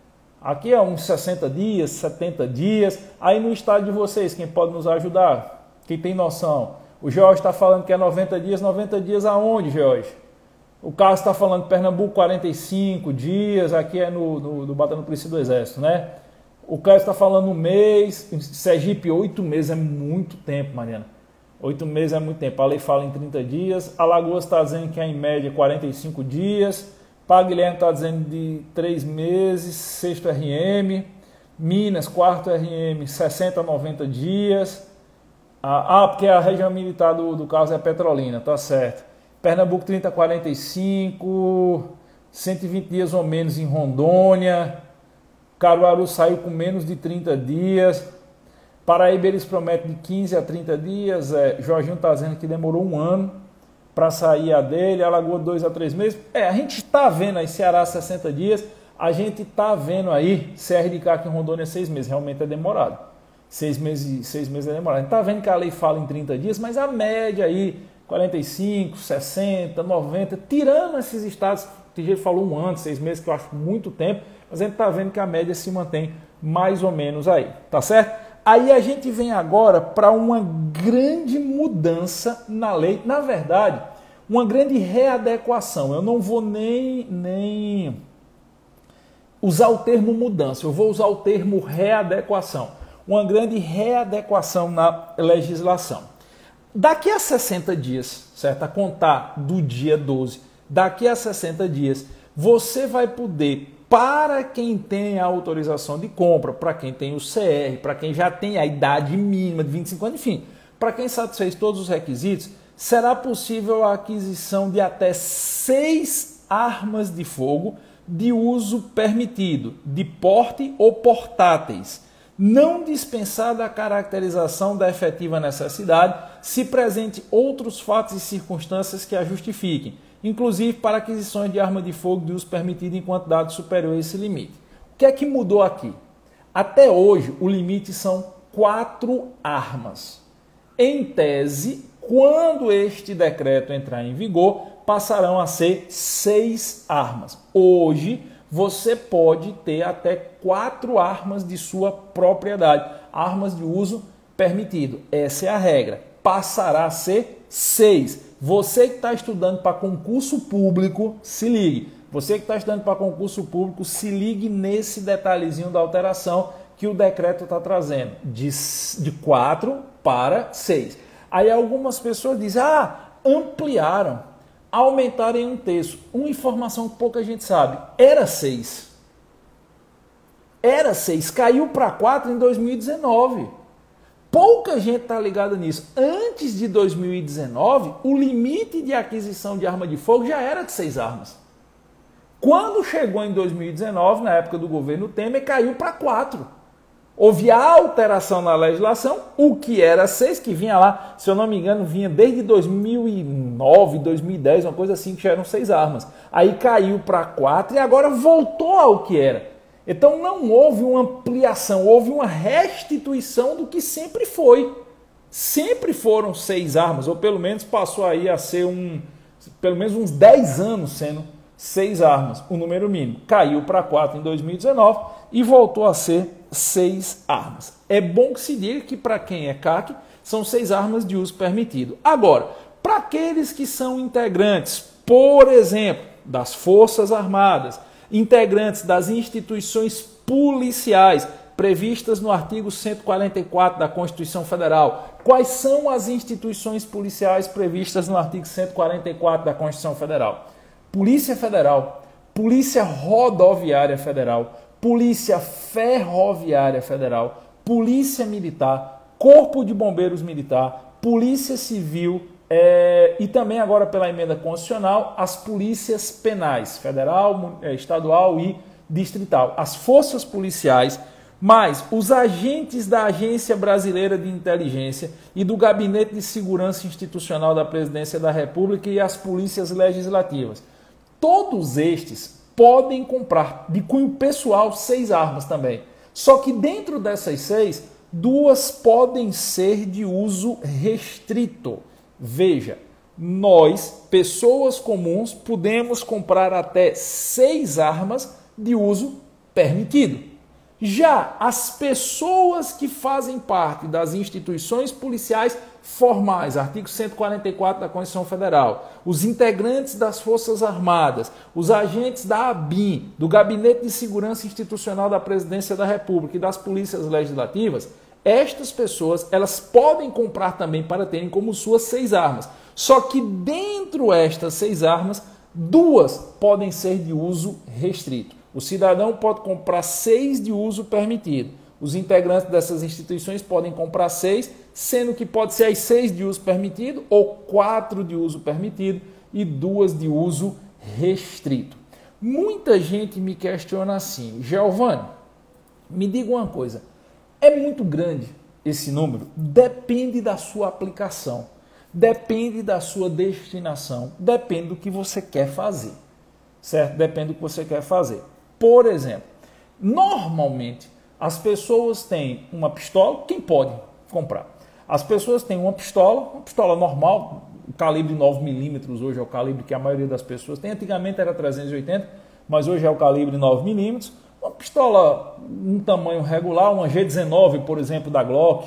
Aqui é uns sessenta dias, setenta dias. Aí no estado de vocês, quem pode nos ajudar? Quem tem noção? O Jorge está falando que é noventa dias. noventa dias aonde, Jorge? O Carlos está falando Pernambuco quarenta e cinco dias. Aqui é no, no, no Batalhão Polícia do Exército, né? O Carlos está falando um mês. Sergipe, oito meses é muito tempo, Mariana. Oito meses é muito tempo. A lei fala em trinta dias. Alagoas está dizendo que é em média quarenta e cinco dias. Pá Guilherme está dizendo de três meses, sexto R M. Minas, quarto R M, sessenta a noventa dias. Ah, porque a região militar do, do caso é Petrolina, tá certo. Pernambuco, trinta a quarenta e cinco. cento e vinte dias ou menos em Rondônia. Caruaru saiu com menos de trinta dias. Paraíba eles prometem de quinze a trinta dias. É, Jorginho está dizendo que demorou um ano para sair a dele, Alagoas dois a três meses. É, a gente está vendo aí Ceará sessenta dias, a gente está vendo aí C R de C A C em Rondônia seis meses, realmente é demorado. Seis meses, seis meses é demorado. A gente está vendo que a lei fala em trinta dias, mas a média aí, quarenta e cinco, sessenta, noventa, tirando esses estados, tem gente que falou um ano, seis meses, que eu acho muito tempo, mas a gente está vendo que a média se mantém mais ou menos aí, tá certo? Aí a gente vem agora para uma grande mudança na lei, na verdade, uma grande readequação. Eu não vou nem, nem usar o termo mudança, eu vou usar o termo readequação. Uma grande readequação na legislação. Daqui a sessenta dias, certo? A contar do dia doze daqui a sessenta dias, você vai poder, para quem tem a autorização de compra, para quem tem o C R, para quem já tem a idade mínima de vinte e cinco anos, enfim, para quem satisfez todos os requisitos, será possível a aquisição de até seis armas de fogo de uso permitido, de porte ou portáteis, não dispensada a caracterização da efetiva necessidade, se presente outros fatos e circunstâncias que a justifiquem, inclusive para aquisições de arma de fogo de uso permitido em quantidade superior a esse limite. O que é que mudou aqui? Até hoje, o limite são quatro armas. Em tese, quando este decreto entrar em vigor, passarão a ser seis armas. Hoje, você pode ter até quatro armas de sua propriedade, armas de uso permitido. Essa é a regra. Passará a ser seis. Você que está estudando para concurso público, se ligue. Você que está estudando para concurso público, se ligue nesse detalhezinho da alteração que o decreto está trazendo, de, de quatro para seis. Aí algumas pessoas dizem, ah, ampliaram, aumentaram em um terço. Uma informação que pouca gente sabe, era seis. Era seis, caiu para quatro em dois mil e dezenove. Pouca gente está ligada nisso. Antes de dois mil e dezenove, o limite de aquisição de arma de fogo já era de seis armas. Quando chegou em dois mil e dezenove, na época do governo Temer, caiu para quatro. Houve alteração na legislação, o que era seis, que vinha lá, se eu não me engano, vinha desde dois mil e nove, dois mil e dez, uma coisa assim, que já eram seis armas. Aí caiu para quatro e agora voltou ao que era. Então não houve uma ampliação, houve uma restituição do que sempre foi. Sempre foram seis armas, ou pelo menos passou aí a ser um, pelo menos uns dez anos sendo seis armas, o número mínimo. Caiu para quatro em dois mil e dezenove e voltou a ser seis armas. É bom que se diga que para quem é C A C, são seis armas de uso permitido. Agora, para aqueles que são integrantes, por exemplo, das Forças Armadas, integrantes das instituições policiais previstas no artigo cento e quarenta e quatro da Constituição Federal. Quais são as instituições policiais previstas no artigo cento e quarenta e quatro da Constituição Federal? Polícia Federal, Polícia Rodoviária Federal, Polícia Ferroviária Federal, Polícia Militar, Corpo de Bombeiros Militar, Polícia Civil é, e também agora pela emenda constitucional as polícias penais, federal, estadual e distrital, as forças policiais, mais os agentes da Agência Brasileira de Inteligência e do Gabinete de Segurança Institucional da Presidência da República e as polícias legislativas. Todos estes podem comprar de cunho pessoal seis armas também. Só que dentro dessas seis, duas podem ser de uso restrito. Veja, nós, pessoas comuns, podemos comprar até seis armas de uso permitido. Já as pessoas que fazem parte das instituições policiais formais, artigo cento e quarenta e quatro da Constituição Federal, os integrantes das Forças Armadas, os agentes da A B I N, do Gabinete de Segurança Institucional da Presidência da República e das Polícias Legislativas, estas pessoas elas podem comprar também para terem como suas seis armas. Só que dentro destas seis armas, duas podem ser de uso restrito. O cidadão pode comprar seis de uso permitido. Os integrantes dessas instituições podem comprar seis, sendo que pode ser as seis de uso permitido ou quatro de uso permitido e duas de uso restrito. Muita gente me questiona assim, Giovanni, me diga uma coisa, é muito grande esse número? Depende da sua aplicação, depende da sua destinação, depende do que você quer fazer, certo? Depende do que você quer fazer. Por exemplo, normalmente as pessoas têm uma pistola, quem pode comprar? As pessoas têm uma pistola, uma pistola normal, o calibre nove milímetros hoje é o calibre que a maioria das pessoas tem. Antigamente era trezentos e oitenta, mas hoje é o calibre nove milímetros. Uma pistola um tamanho regular, uma G dezenove, por exemplo, da Glock,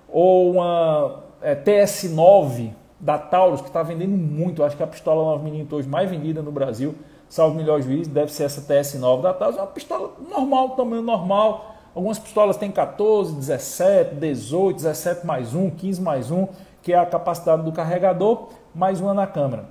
ou uma é, T S nove da Taurus, que está vendendo muito. Acho que a pistola nove milímetros hoje mais vendida no Brasil, salvo melhor juízo, deve ser essa T S nove da Taurus. É uma pistola normal, tamanho normal. Algumas pistolas têm quatorze, dezessete, dezoito, dezessete mais um, quinze mais um, que é a capacidade do carregador, mais uma na câmera.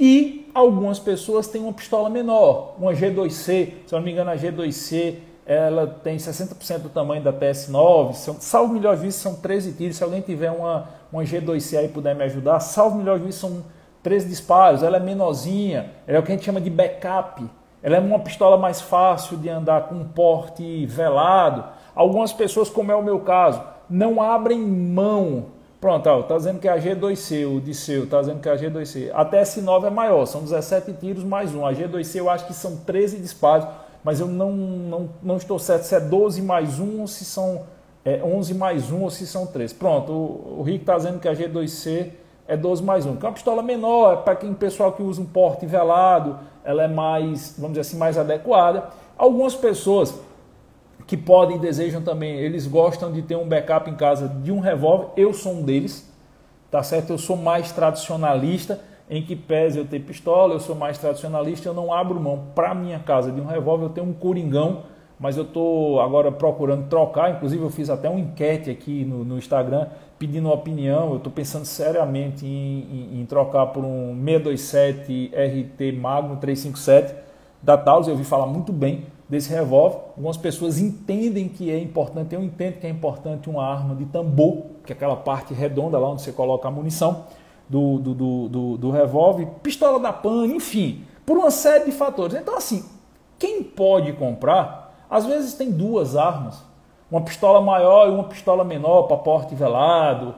E algumas pessoas têm uma pistola menor, uma G dois C, se eu não me engano a G dois C ela tem sessenta por cento do tamanho da T S nove, são, salvo melhor juízo são treze tiros, se alguém tiver uma, uma G dois C aí e puder me ajudar, salvo melhor juízo são treze disparos, ela é menorzinha, ela é o que a gente chama de backup, ela é uma pistola mais fácil de andar com um porte velado. Algumas pessoas, como é o meu caso, não abrem mão. Pronto, ó, tá dizendo que é a G dois C, o Disseu tá dizendo que é a G dois C. A T S nove é maior, são dezessete tiros mais um. A G dois C eu acho que são treze disparos, mas eu não, não, não estou certo se é doze mais um ou se são é, onze mais um ou se são treze. Pronto, o, o Rick tá dizendo que a G dois C é doze mais um. Que é uma pistola menor, é para quem pessoal que usa um porte velado, ela é mais, vamos dizer assim, mais adequada. Algumas pessoas que podem e desejam também, eles gostam de ter um backup em casa de um revólver, eu sou um deles, tá certo? Eu sou mais tradicionalista, em que pese eu ter pistola, eu sou mais tradicionalista, eu não abro mão para minha casa de um revólver, eu tenho um Coringão, mas eu estou agora procurando trocar, inclusive eu fiz até uma enquete aqui no, no Instagram, pedindo uma opinião, eu estou pensando seriamente em, em, em trocar por um seiscentos e vinte e sete R T Magnum trezentos e cinquenta e sete da Taurus, eu ouvi falar muito bem desse revólver. Algumas pessoas entendem que é importante, eu entendo que é importante uma arma de tambor, que é aquela parte redonda lá onde você coloca a munição do, do, do, do, do revólver, pistola da Pan, enfim, por uma série de fatores. Então assim, quem pode comprar, às vezes tem duas armas, uma pistola maior e uma pistola menor para porte velado,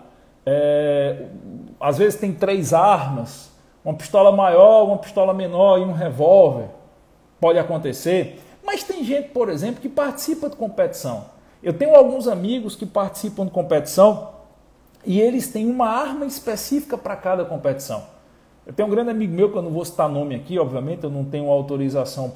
é, às vezes tem três armas, uma pistola maior, uma pistola menor e um revólver, pode acontecer. Mas tem gente, por exemplo, que participa de competição. Eu tenho alguns amigos que participam de competição e eles têm uma arma específica para cada competição. Eu tenho um grande amigo meu, que eu não vou citar nome aqui, obviamente, eu não tenho autorização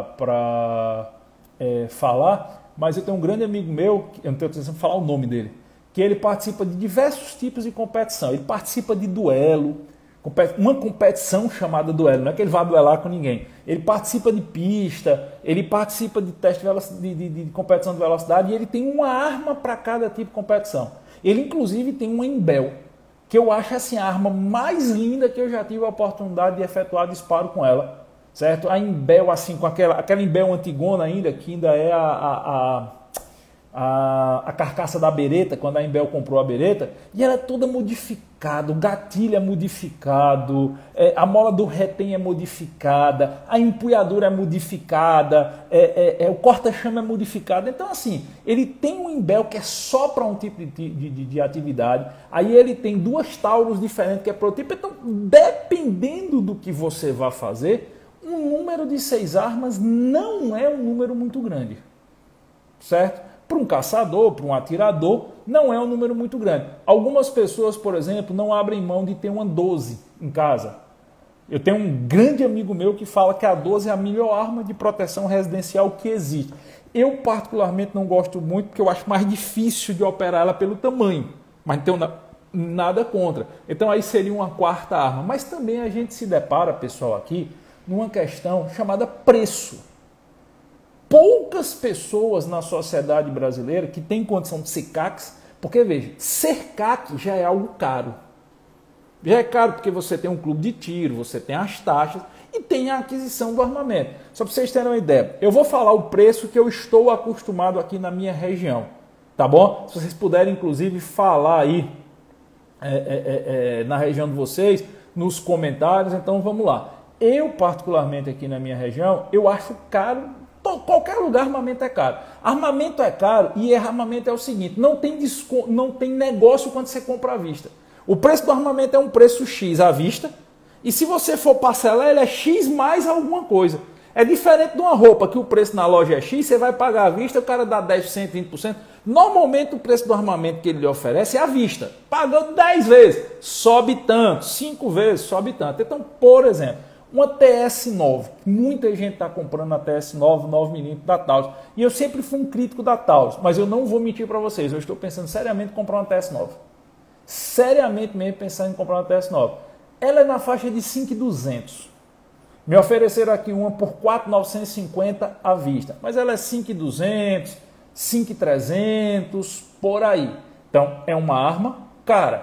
para é, falar, mas eu tenho um grande amigo meu, eu não tenho autorização para falar o nome dele, que ele participa de diversos tipos de competição. Ele participa de duelo, uma competição chamada duelo, não é que ele vá duelar com ninguém. Ele participa de pista, ele participa de teste de, de, de competição de velocidade e ele tem uma arma para cada tipo de competição. Ele inclusive tem uma Imbel, que eu acho assim, a arma mais linda que eu já tive a oportunidade de efetuar disparo com ela, certo? A Imbel assim, com aquela, aquela Imbel antigona ainda, que ainda é a... a, a A, a carcaça da Beretta, quando a Imbel comprou a Beretta, e ela é toda modificada, o gatilho é modificado, é, a mola do retém é modificada, a empunhadura é modificada, é, é, é, o corta-chama é modificado. Então assim, ele tem um Imbel que é só para um tipo de, de, de, de atividade, aí ele tem duas Taurus diferentes que é para o tipo. Então, dependendo do que você vai fazer, um número de seis armas não é um número muito grande, certo? Para um caçador, para um atirador, não é um número muito grande. Algumas pessoas, por exemplo, não abrem mão de ter uma doze em casa. Eu tenho um grande amigo meu que fala que a doze é a melhor arma de proteção residencial que existe. Eu particularmente não gosto muito porque eu acho mais difícil de operar ela pelo tamanho, mas não tenho nada contra. Então aí seria uma quarta arma. Mas também a gente se depara, pessoal, aqui, numa questão chamada preço. Poucas pessoas na sociedade brasileira que têm condição de ser C A Cs, porque veja, ser C A C já é algo caro. Já é caro porque você tem um clube de tiro, você tem as taxas e tem a aquisição do armamento. Só para vocês terem uma ideia, eu vou falar o preço que eu estou acostumado aqui na minha região, tá bom? Se vocês puderem, inclusive, falar aí é, é, é, na região de vocês, nos comentários, então vamos lá. Eu, particularmente aqui na minha região, eu acho caro. Qualquer lugar armamento é caro. Armamento é caro e armamento é o seguinte, não tem, desconto, não tem negócio quando você compra à vista. O preço do armamento é um preço X à vista e se você for parcelar ele é X mais alguma coisa. É diferente de uma roupa que o preço na loja é X, você vai pagar à vista, o cara dá dez por cento, vinte por cento. Normalmente o preço do armamento que ele lhe oferece é à vista. Pagando dez vezes, sobe tanto, cinco vezes, sobe tanto. Então, por exemplo, uma T S nove, muita gente está comprando a T S nove, nove milímetros da Taurus. E eu sempre fui um crítico da Taurus, mas eu não vou mentir para vocês, eu estou pensando seriamente em comprar uma T S nove. Seriamente mesmo pensando em comprar uma T S nove. Ela é na faixa de cinco mil e duzentos. Me ofereceram aqui uma por quatro mil novecentos e cinquenta à vista, mas ela é cinco mil e duzentos, cinco mil e trezentos, por aí. Então é uma arma cara.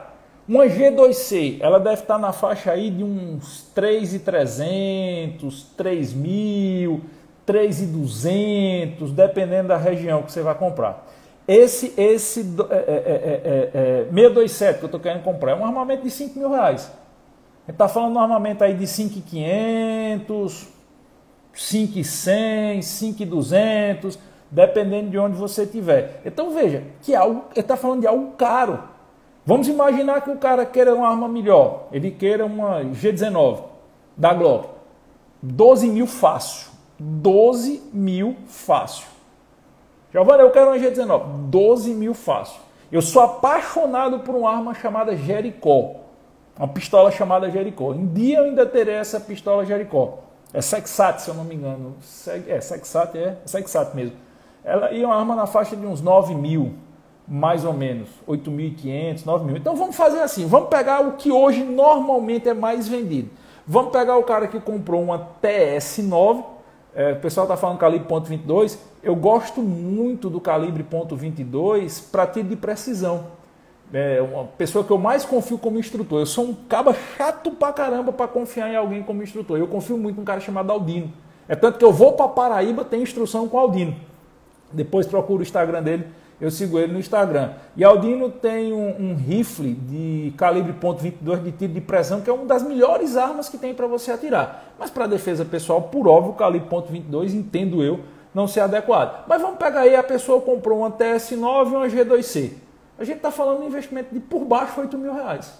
Uma G dois C, ela deve estar na faixa aí de uns três mil e trezentos, três mil, três mil e duzentos, dependendo da região que você vai comprar. Esse, esse é, é, é, é, seiscentos e vinte e sete que eu estou querendo comprar é um armamento de cinco mil reais. A gente está falando de um armamento aí de cinco mil e quinhentos, cinco mil e cem, cinco mil e duzentos, dependendo de onde você estiver. Então veja, que algo, ele está falando de algo caro. Vamos imaginar que o cara queira uma arma melhor, ele queira uma G dezenove da Glock, doze mil fácil, doze mil fácil. Giovanni, eu quero uma G dezenove, doze mil fácil. Eu sou apaixonado por uma arma chamada Jericó, uma pistola chamada Jericó. Um dia eu ainda terei essa pistola Jericó. É Sexat, se eu não me engano. É, Sexat, é, é Sexat mesmo. Ela é uma arma na faixa de uns nove mil, mais ou menos. oito mil e quinhentos, nove mil. Então vamos fazer assim, vamos pegar o que hoje normalmente é mais vendido. Vamos pegar o cara que comprou uma T S nove, é, o pessoal está falando calibre ponto vinte e dois, eu gosto muito do calibre ponto vinte e dois para tiro de precisão. É uma pessoa que eu mais confio como instrutor. Eu sou um caba chato pra caramba para confiar em alguém como instrutor. Eu confio muito num cara chamado Aldino. É tanto que eu vou para Paraíba, tem instrução com o Aldino. Depois procuro o Instagram dele, eu sigo ele no Instagram. E Aldino tem um, um rifle de calibre ponto vinte e dois de tiro de precisão, que é uma das melhores armas que tem para você atirar. Mas para defesa pessoal, por óbvio, o calibre ponto vinte e dois, entendo eu, não ser adequado. Mas vamos pegar aí, a pessoa comprou uma T S nove e uma G dois C. A gente está falando de um investimento de por baixo oito mil reais.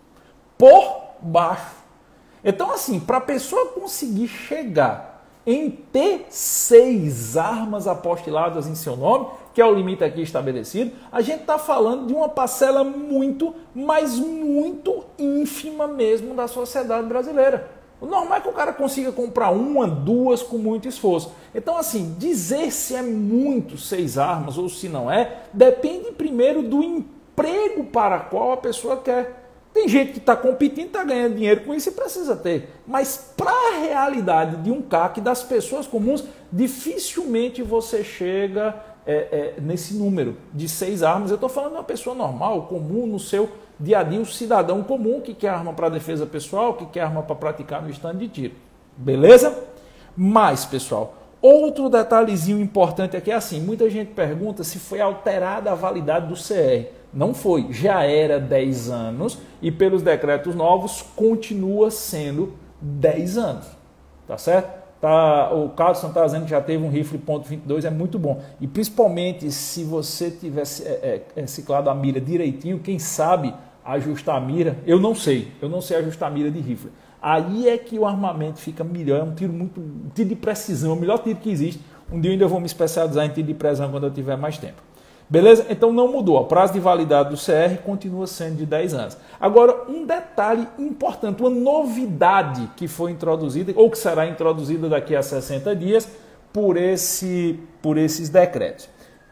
Por baixo. Então, assim, para a pessoa conseguir chegar em ter seis armas apostiladas em seu nome, que é o limite aqui estabelecido, a gente está falando de uma parcela muito, mas muito ínfima mesmo da sociedade brasileira. O normal é que o cara consiga comprar uma, duas com muito esforço. Então, assim, dizer se é muito seis armas ou se não é, depende primeiro do emprego para qual a pessoa quer. Tem gente que está competindo, está ganhando dinheiro com isso e precisa ter. Mas para a realidade de um C A C, das pessoas comuns, dificilmente você chega é, é, nesse número de seis armas. Eu estou falando de uma pessoa normal, comum, no seu dia a dia, o cidadão comum que quer arma para defesa pessoal, que quer arma para praticar no stand de tiro. Beleza? Mas, pessoal, outro detalhezinho importante aqui é assim, muita gente pergunta se foi alterada a validade do C R. Não foi, já era dez anos e pelos decretos novos continua sendo dez anos. Tá certo? Tá, o Carlson está dizendo que já teve um rifle ponto vinte e dois, é muito bom. E principalmente se você tivesse é, é, ciclado a mira direitinho, quem sabe ajustar a mira, eu não sei, eu não sei ajustar a mira de rifle. Aí é que o armamento fica melhor, é um tiro muito, um tiro de precisão, o melhor tiro que existe. Um dia eu ainda vou me especializar em tiro de precisão quando eu tiver mais tempo. Beleza? Então não mudou, o prazo de validade do C R continua sendo de dez anos. Agora, um detalhe importante, uma novidade que foi introduzida, ou que será introduzida daqui a sessenta dias, por, esse, por esses decretos.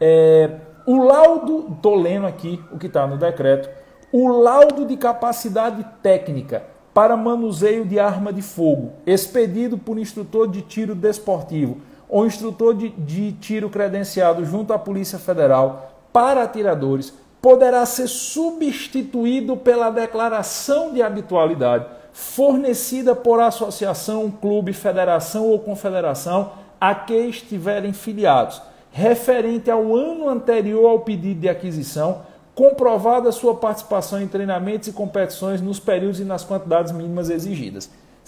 É, o laudo, estou lendo aqui o que está no decreto, o laudo de capacidade técnica para manuseio de arma de fogo, expedido por instrutor de tiro desportivo ou instrutor de, de tiro credenciado junto à Polícia Federal para atiradores, poderá ser substituído pela declaração de habitualidade fornecida por associação, clube, federação ou confederação a que estiverem filiados, referente ao ano anterior ao pedido de aquisição, comprovada sua participação em treinamentos e competições nos períodos e nas quantidades mínimas exigidas.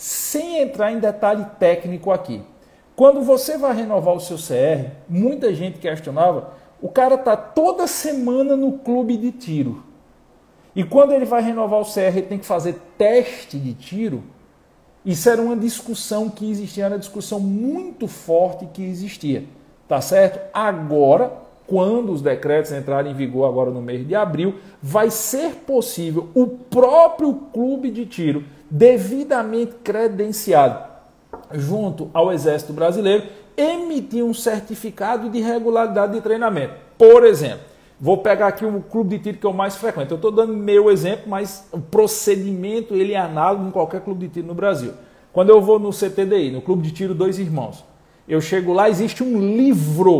Sem entrar em detalhe técnico aqui, quando você vai renovar o seu C R, muita gente questionava, o cara está toda semana no clube de tiro. E quando ele vai renovar o C R, ele tem que fazer teste de tiro. Isso era uma discussão que existia, era uma discussão muito forte que existia. Tá certo? Agora, quando os decretos entrarem em vigor agora no mês de abril, vai ser possível o próprio clube de tiro, devidamente credenciado junto ao Exército Brasileiro, emitir um certificado de regularidade de treinamento. Por exemplo, vou pegar aqui um clube de tiro que eu mais frequento. Eu estou dando meu exemplo, mas o procedimento ele é análogo em qualquer clube de tiro no Brasil. Quando eu vou no C T D I, no Clube de Tiro Dois Irmãos, eu chego lá, existe um livro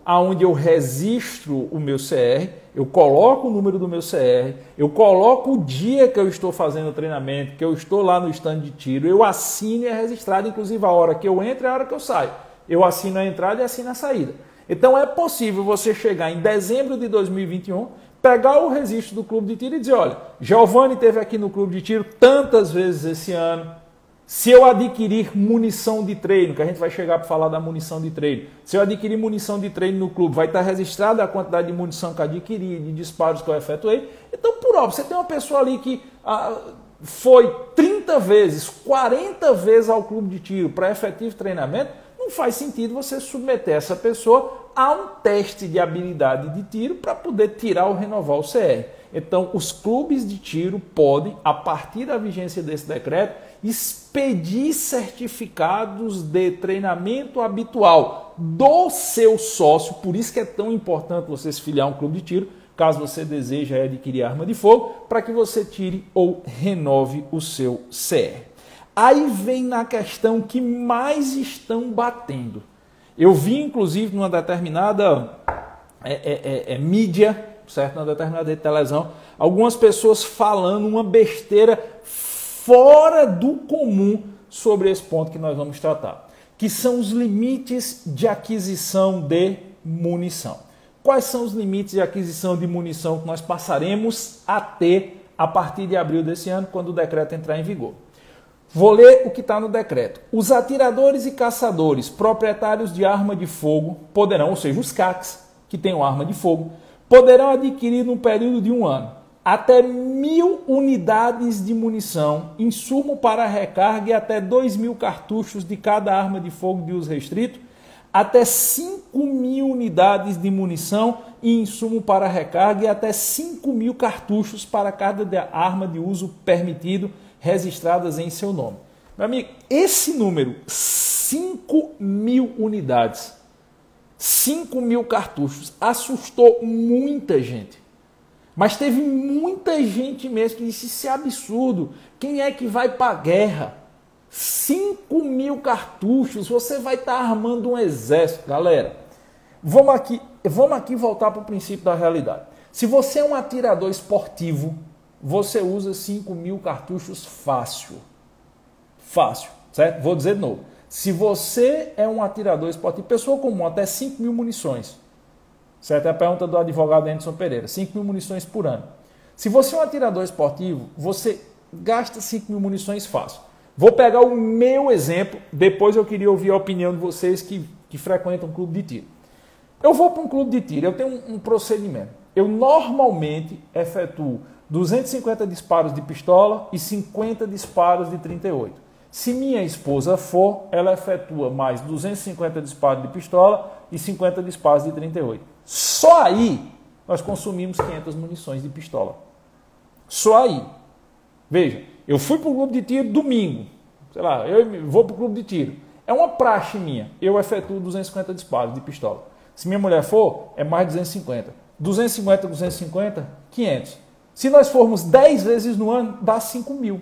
onde eu registro o meu C R, eu coloco o número do meu C R, eu coloco o dia que eu estou fazendo o treinamento, que eu estou lá no stand de tiro, eu assino e é registrado, inclusive a hora que eu entro e a hora que eu saio. Eu assino a entrada e assino a saída. Então é possível você chegar em dezembro de dois mil e vinte e um, pegar o registro do clube de tiro e dizer, olha, Giovanni esteve aqui no clube de tiro tantas vezes esse ano. Se eu adquirir munição de treino, que a gente vai chegar para falar da munição de treino, se eu adquirir munição de treino no clube, vai estar registrada a quantidade de munição que eu adquiri, de disparos que eu efetuei. Então, por óbvio, você tem uma pessoa ali que ah, foi trinta vezes, quarenta vezes ao clube de tiro para efetivo treinamento, não faz sentido você submeter essa pessoa a um teste de habilidade de tiro para poder tirar ou renovar o C R. Então, os clubes de tiro podem, a partir da vigência desse decreto, expedir certificados de treinamento habitual do seu sócio. Por isso que é tão importante você se filiar a um clube de tiro, caso você deseje adquirir arma de fogo, para que você tire ou renove o seu C R. Aí vem na questão que mais estão batendo. Eu vi, inclusive, numa determinada é, é, é, é, mídia, certo? Numa determinada televisão, algumas pessoas falando uma besteira fora do comum sobre esse ponto que nós vamos tratar, que são os limites de aquisição de munição. Quais são os limites de aquisição de munição que nós passaremos a ter a partir de abril desse ano, quando o decreto entrar em vigor? Vou ler o que está no decreto. Os atiradores e caçadores proprietários de arma de fogo poderão, ou seja, os C A Cs que tenham arma de fogo, poderão adquirir no período de um ano até mil unidades de munição, insumo para recarga e até dois mil cartuchos de cada arma de fogo de uso restrito, até cinco mil unidades de munição e insumo para recarga e até cinco mil cartuchos para cada arma de uso permitido registradas em seu nome. Meu amigo, esse número, cinco mil unidades, cinco mil cartuchos, assustou muita gente. Mas teve muita gente mesmo que disse, isso é absurdo, quem é que vai para a guerra? cinco mil cartuchos, você vai estar tá armando um exército. Galera, vamos aqui, vamos aqui voltar para o princípio da realidade. Se você é um atirador esportivo, você usa cinco mil cartuchos fácil. Fácil, certo? Vou dizer de novo. Se você é um atirador esportivo, pessoa comum, até cinco mil munições. Certo? É a pergunta do advogado Anderson Pereira. cinco mil munições por ano. Se você é um atirador esportivo, você gasta cinco mil munições fácil. Vou pegar o meu exemplo, depois eu queria ouvir a opinião de vocês que, que frequentam um clube de tiro. Eu vou para um clube de tiro, eu tenho um, um procedimento. Eu normalmente efetuo duzentos e cinquenta disparos de pistola e cinquenta disparos de trinta e oito. Se minha esposa for, ela efetua mais duzentos e cinquenta disparos de pistola e cinquenta disparos de trinta e oito. Só aí nós consumimos quinhentas munições de pistola. Só aí. Veja, eu fui para o clube de tiro domingo. Sei lá, eu vou para o clube de tiro. É uma praxe minha. Eu efetuo duzentos e cinquenta disparos de pistola. Se minha mulher for, é mais duzentos e cinquenta. duzentos e cinquenta, duzentos e cinquenta, quinhentos. Se nós formos dez vezes no ano, dá cinco mil.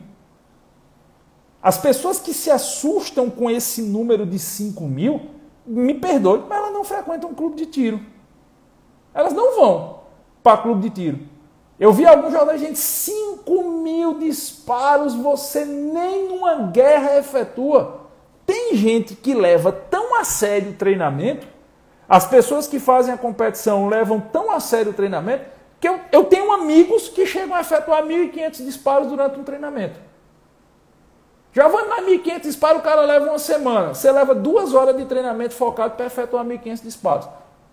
As pessoas que se assustam com esse número de cinco mil, me perdoem, mas elas não frequentam um clube de tiro. Elas não vão para clube de tiro. Eu vi alguns jornais, gente, cinco mil disparos, você nem numa guerra efetua. Tem gente que leva tão a sério o treinamento, as pessoas que fazem a competição levam tão a sério o treinamento, que eu, eu tenho amigos que chegam a efetuar mil e quinhentos disparos durante um treinamento. Já vai mais mil e quinhentos disparos, o cara leva uma semana. Você leva duas horas de treinamento focado para efetuar mil e quinhentos disparos.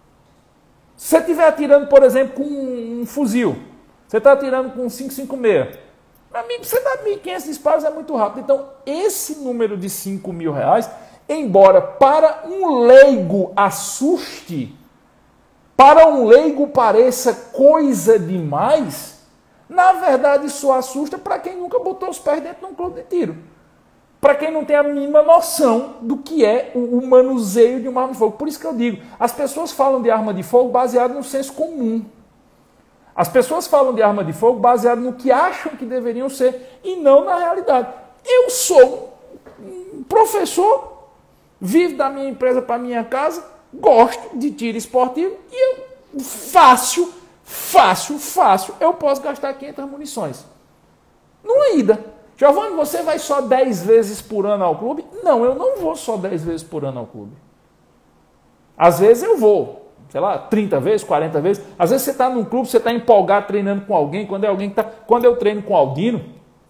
Se você estiver atirando, por exemplo, com um, um fuzil, você está atirando com um cinco cinco seis, meu amigo, você dá mil e quinhentos disparos é muito rápido. Então, esse número de cinco mil reais, embora para um leigo assuste, para um leigo pareça coisa demais, na verdade só assusta para quem nunca botou os pés dentro de um clube de tiro. Para quem não tem a mínima noção do que é o, o manuseio de uma arma de fogo. Por isso que eu digo, as pessoas falam de arma de fogo baseado no senso comum. As pessoas falam de arma de fogo baseado no que acham que deveriam ser e não na realidade. Eu sou um professor, vivo da minha empresa para minha casa, gosto de tiro esportivo e eu, fácil, fácil, fácil, eu posso gastar quinhentas munições. Numa ida. Giovanni, você vai só dez vezes por ano ao clube? Não, eu não vou só dez vezes por ano ao clube. Às vezes eu vou, sei lá, trinta vezes, quarenta vezes. Às vezes você está num clube, você está empolgado treinando com alguém, quando é alguém que tá, quando eu treino com Aldino,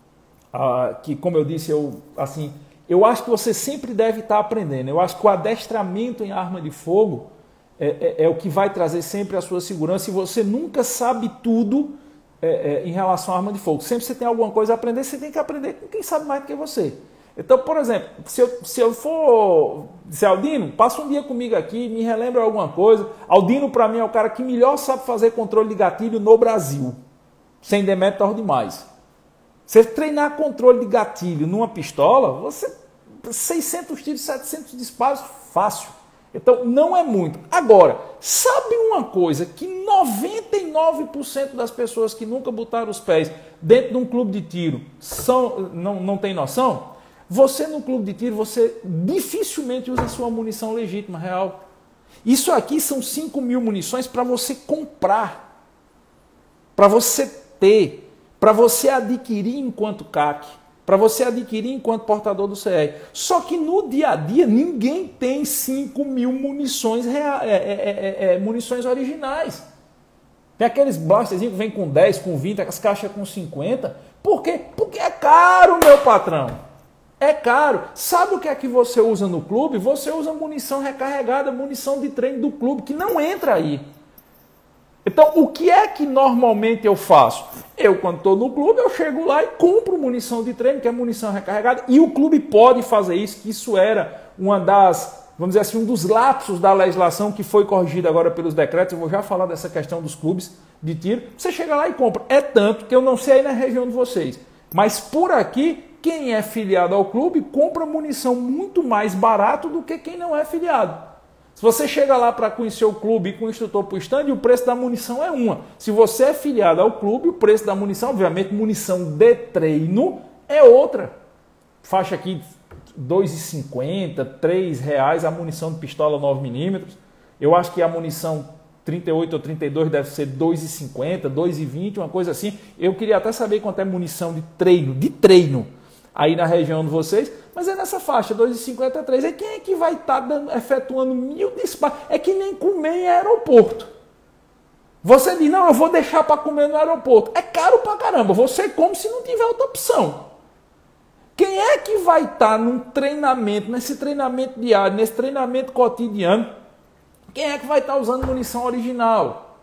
ah, que como eu disse, eu assim, eu acho que você sempre deve estar aprendendo. Eu acho que o adestramento em arma de fogo é, é, é o que vai trazer sempre a sua segurança, e você nunca sabe tudo é, é, em relação à arma de fogo. Sempre você tem alguma coisa a aprender, você tem que aprender com quem sabe mais do que você. Então, por exemplo, se eu, se eu for dizer, Aldino, passa um dia comigo aqui, me relembra alguma coisa. Aldino, para mim, é o cara que melhor sabe fazer controle de gatilho no Brasil, sem demetor demais. Você treinar controle de gatilho numa pistola, você seiscentos tiros, setecentos disparos, fácil. Então, não é muito. Agora, sabe uma coisa que noventa e nove por cento das pessoas que nunca botaram os pés dentro de um clube de tiro são, não, não tem noção? Você no clube de tiro, você dificilmente usa sua munição legítima, real. Isso aqui são cinco mil munições para você comprar, para você ter, para você adquirir enquanto C A C, para você adquirir enquanto portador do C R. Só que no dia a dia ninguém tem cinco mil munições, real, é, é, é, é, munições originais. Tem aqueles blasterzinhos que vem com dez, com vinte, as caixas com cinquenta. Por quê? Porque é caro, meu patrão. É caro. Sabe o que é que você usa no clube? Você usa munição recarregada, munição de treino do clube, que não entra aí. Então, o que é que normalmente eu faço? Eu, quando estou no clube, eu chego lá e compro munição de treino, que é munição recarregada, e o clube pode fazer isso, que isso era uma das, vamos dizer assim, um dos lapsos da legislação que foi corrigido agora pelos decretos. Eu vou já falar dessa questão dos clubes de tiro. Você chega lá e compra. É tanto que eu não sei aí na região de vocês, mas por aqui, quem é filiado ao clube compra munição muito mais barato do que quem não é filiado. Se você chega lá para conhecer o clube e com o instrutor para o stand, o preço da munição é uma. Se você é filiado ao clube, o preço da munição, obviamente, munição de treino, é outra. Faixa aqui dois reais e cinquenta centavos, três reais a munição de pistola nove milímetros. Eu acho que a munição trinta e oito ou trinta e dois deve ser dois reais e cinquenta centavos, dois reais e vinte centavos, uma coisa assim. Eu queria até saber quanto é munição de treino, de treino, aí na região de vocês, mas é nessa faixa, dois reais e cinquenta centavos, três reais. E quem é que vai estar tá efetuando mil disparos? É que nem comer em aeroporto. Você diz, não, eu vou deixar para comer no aeroporto. É caro pra caramba, você come se não tiver outra opção. Quem é que vai estar tá num treinamento, nesse treinamento diário, nesse treinamento cotidiano, quem é que vai estar tá usando munição original?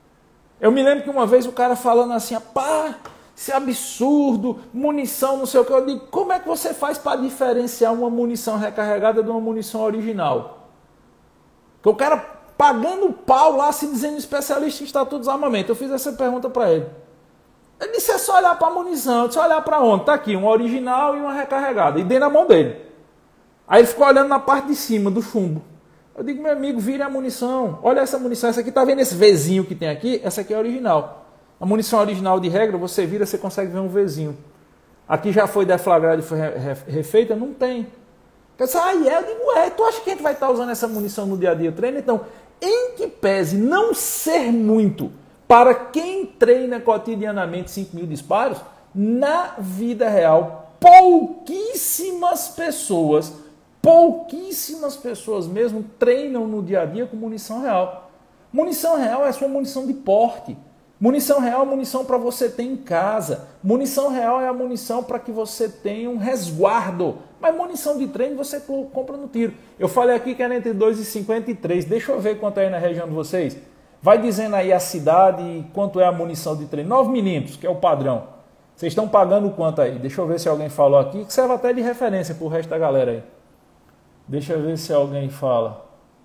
Eu me lembro que uma vez o cara falando assim, pá, isso é absurdo, munição, não sei o que. Eu digo, como é que você faz para diferenciar uma munição recarregada de uma munição original? Porque o cara pagando pau lá, se dizendo especialista em estatuto de desarmamento. Eu fiz essa pergunta para ele. Ele disse, é só olhar para a munição. Eu disse, olhar para onde? Está aqui, uma original e uma recarregada. E dei na mão dele. Aí ele ficou olhando na parte de cima do chumbo. Eu digo, meu amigo, vire a munição. Olha essa munição. Essa aqui, tá vendo esse Vzinho que tem aqui? Essa aqui é original. A munição original de regra, você vira, você consegue ver um Vzinho. Aqui já foi deflagrado e foi refeita? Não tem. Eu disse, ah, é? Eu digo, é. Tu acha que a gente vai estar usando essa munição no dia a dia do treino? Então, em que pese não ser muito para quem treina cotidianamente cinco mil disparos, na vida real, pouquíssimas pessoas, pouquíssimas pessoas mesmo treinam no dia a dia com munição real. Munição real é a sua munição de porte. Munição real é a munição para você ter em casa. Munição real é a munição para que você tenha um resguardo. Mas munição de treino você compra no tiro. Eu falei aqui que era entre dois reais e cinquenta e três. Deixa eu ver quanto é aí na região de vocês. Vai dizendo aí a cidade e quanto é a munição de treino. nove milímetros, que é o padrão. Vocês estão pagando quanto aí? Deixa eu ver se alguém falou aqui, que serve até de referência para o resto da galera aí. Deixa eu ver se alguém fala.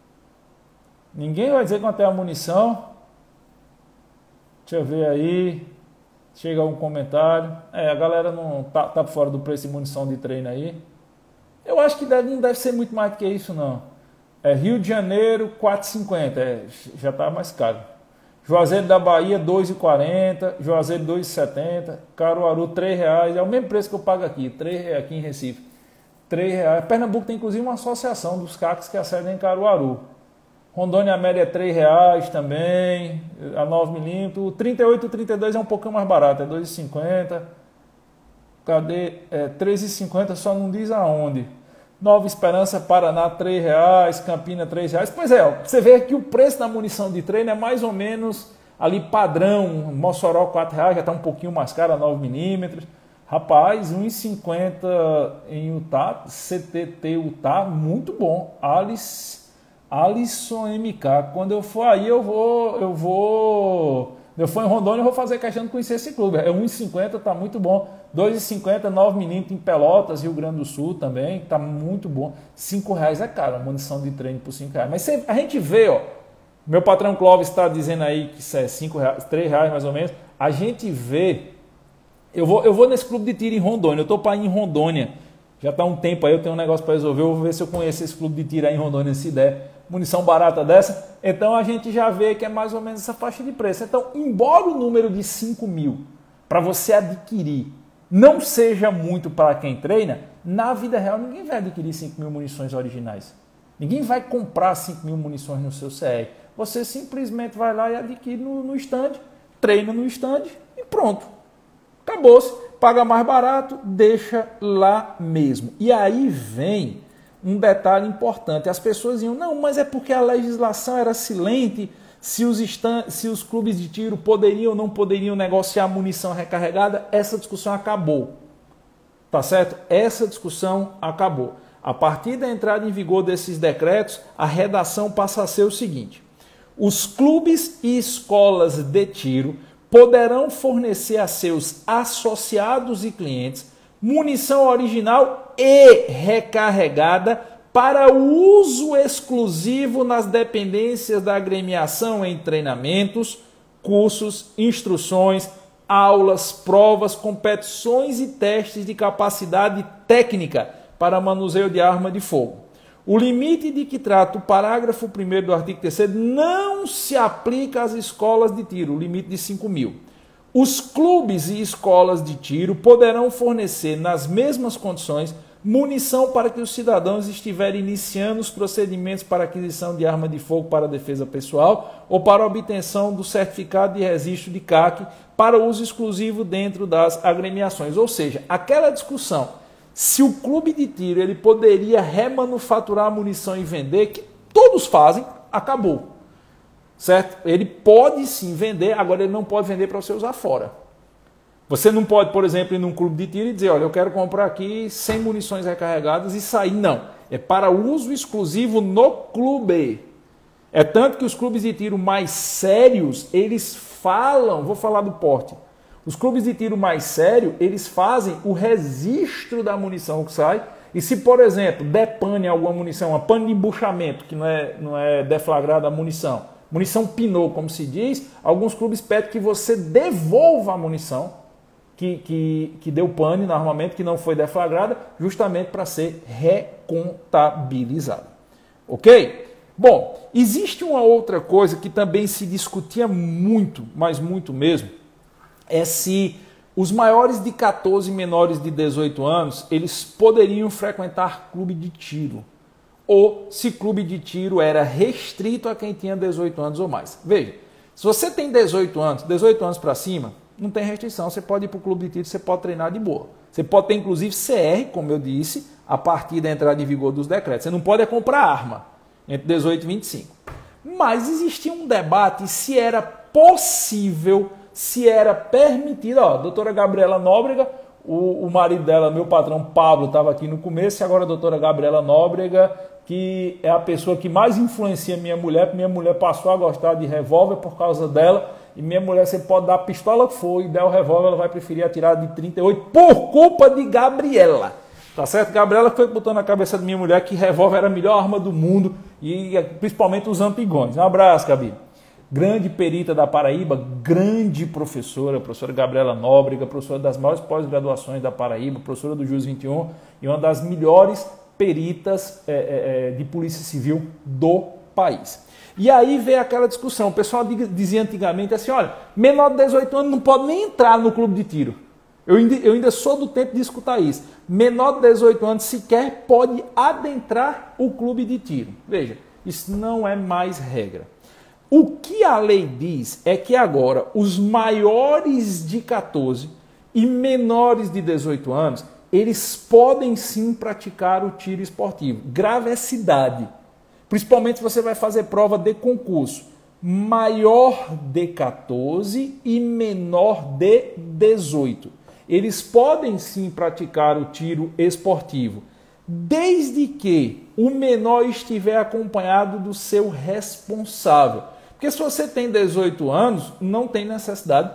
Ninguém vai dizer quanto é a munição. Deixa eu ver aí. Chega um comentário. É, a galera não tá, tá fora do preço de munição de treino aí. Eu acho que deve, não deve ser muito mais do que isso, não. É Rio de Janeiro, quatro reais e cinquenta centavos. É, já tá mais caro. Juazeiro da Bahia, dois reais e quarenta centavos. Juazeiro, dois reais e setenta centavos. Caruaru, três reais. É o mesmo preço que eu pago aqui. três reais aqui em Recife. três reais. Pernambuco tem inclusive uma associação dos C A Cs que acedem em Caruaru. Rondônia a média é três reais também, a nove milímetros. O trinta e oito e trinta e dois é um pouquinho mais barato, é dois e cinquenta. Cadê? É três e cinquenta, só não diz aonde. Nova Esperança, Paraná, três reais. Campina, três reais. Pois é, ó, você vê que o preço da munição de treino é mais ou menos ali padrão. Mossoró, quatro reais, já está um pouquinho mais caro, a nove milímetros. Rapaz, um e cinquenta em Utah, C T T Utah, muito bom. Alice, Alisson M K. Quando eu for aí, eu vou... Eu vou... Eu for em Rondônia, eu vou fazer questão de conhecer esse clube. É um e cinquenta, tá muito bom. dois e cinquenta, nove milímetros em Pelotas, Rio Grande do Sul também, tá muito bom. cinco reais é caro, a munição de treino por cinco reais. Mas você, a gente vê, ó, meu patrão Clóvis está dizendo aí que isso é cinco reais, três reais mais ou menos. A gente vê, eu vou, eu vou nesse clube de tiro em Rondônia, eu tô para ir em Rondônia. Já tá um tempo aí, eu tenho um negócio para resolver, eu vou ver se eu conheço esse clube de tiro aí em Rondônia, se der. Munição barata dessa, então a gente já vê que é mais ou menos essa faixa de preço. Então, embora o número de cinco mil para você adquirir não seja muito para quem treina, na vida real ninguém vai adquirir cinco mil munições originais. Ninguém vai comprar cinco mil munições no seu C R. Você simplesmente vai lá e adquire no, no stand, treina no stand e pronto. Acabou-se. Paga mais barato, deixa lá mesmo. E aí vem um detalhe importante, as pessoas diziam, não, mas é porque a legislação era silente, se os, stand, se os clubes de tiro poderiam ou não poderiam negociar munição recarregada, essa discussão acabou, tá certo? Essa discussão acabou. A partir da entrada em vigor desses decretos, a redação passa a ser o seguinte, os clubes e escolas de tiro poderão fornecer a seus associados e clientes munição original e recarregada para uso exclusivo nas dependências da agremiação em treinamentos, cursos, instruções, aulas, provas, competições e testes de capacidade técnica para manuseio de arma de fogo. O limite de que trata o parágrafo primeiro do artigo terceiro não se aplica às escolas de tiro, o limite de cinco mil. Os clubes e escolas de tiro poderão fornecer, nas mesmas condições, munição para que os cidadãos estiverem iniciando os procedimentos para aquisição de arma de fogo para defesa pessoal ou para obtenção do certificado de registro de C A C para uso exclusivo dentro das agremiações. Ou seja, aquela discussão, se o clube de tiro ele poderia remanufaturar a munição e vender, que todos fazem, acabou. Certo? Ele pode sim vender, agora ele não pode vender para você usar fora. Você não pode, por exemplo, ir num clube de tiro e dizer, olha, eu quero comprar aqui cem munições recarregadas e sair. Não, é para uso exclusivo no clube. É tanto que os clubes de tiro mais sérios, eles falam, vou falar do porte, os clubes de tiro mais sérios, eles fazem o registro da munição que sai. E se, por exemplo, der pane alguma munição, uma pane de embuchamento, que não é, não é deflagrada a munição, munição pinou, como se diz, alguns clubes pedem que você devolva a munição que, que, que deu pane no armamento, que não foi deflagrada, justamente para ser recontabilizada. Ok? Bom, existe uma outra coisa que também se discutia muito, mas muito mesmo, é se os maiores de quatorze e menores de dezoito anos, eles poderiam frequentar clube de tiro. Ou se clube de tiro era restrito a quem tinha dezoito anos ou mais. Veja, se você tem dezoito anos, dezoito anos para cima, não tem restrição, você pode ir para o clube de tiro, você pode treinar de boa. Você pode ter inclusive C R, como eu disse, a partir da entrada em vigor dos decretos. Você não pode é comprar arma entre dezoito e vinte e cinco. Mas existia um debate se era possível, se era permitido. Ó, a doutora Gabriela Nóbrega, o, o marido dela, meu patrão Pablo, estava aqui no começo, e agora a doutora Gabriela Nóbrega, que é a pessoa que mais influencia minha mulher, porque minha mulher passou a gostar de revólver por causa dela, e minha mulher, você pode dar a pistola que for e der o revólver, ela vai preferir atirar de trinta e oito por culpa de Gabriela. Tá certo? Gabriela foi botando na cabeça da minha mulher que revólver era a melhor arma do mundo, e principalmente os ampigões. Um abraço, Gabi. Grande perita da Paraíba, grande professora, professora Gabriela Nóbrega, professora das maiores pós-graduações da Paraíba, professora do Jus vinte e um, e uma das melhores peritas é, é, de polícia civil do país. E aí veio aquela discussão, o pessoal dizia antigamente assim, olha, menor de dezoito anos não pode nem entrar no clube de tiro. Eu ainda, eu ainda sou do tempo de escutar isso. Menor de dezoito anos sequer pode adentrar o clube de tiro. Veja, Isso não é mais regra. O que a lei diz é que agora os maiores de quatorze e menores de dezoito anos, eles podem sim praticar o tiro esportivo. Gravidade. Principalmente se você vai fazer prova de concurso. Maior de quatorze e menor de dezoito. Eles podem sim praticar o tiro esportivo, desde que o menor estiver acompanhado do seu responsável. Porque se você tem dezoito anos, não tem necessidade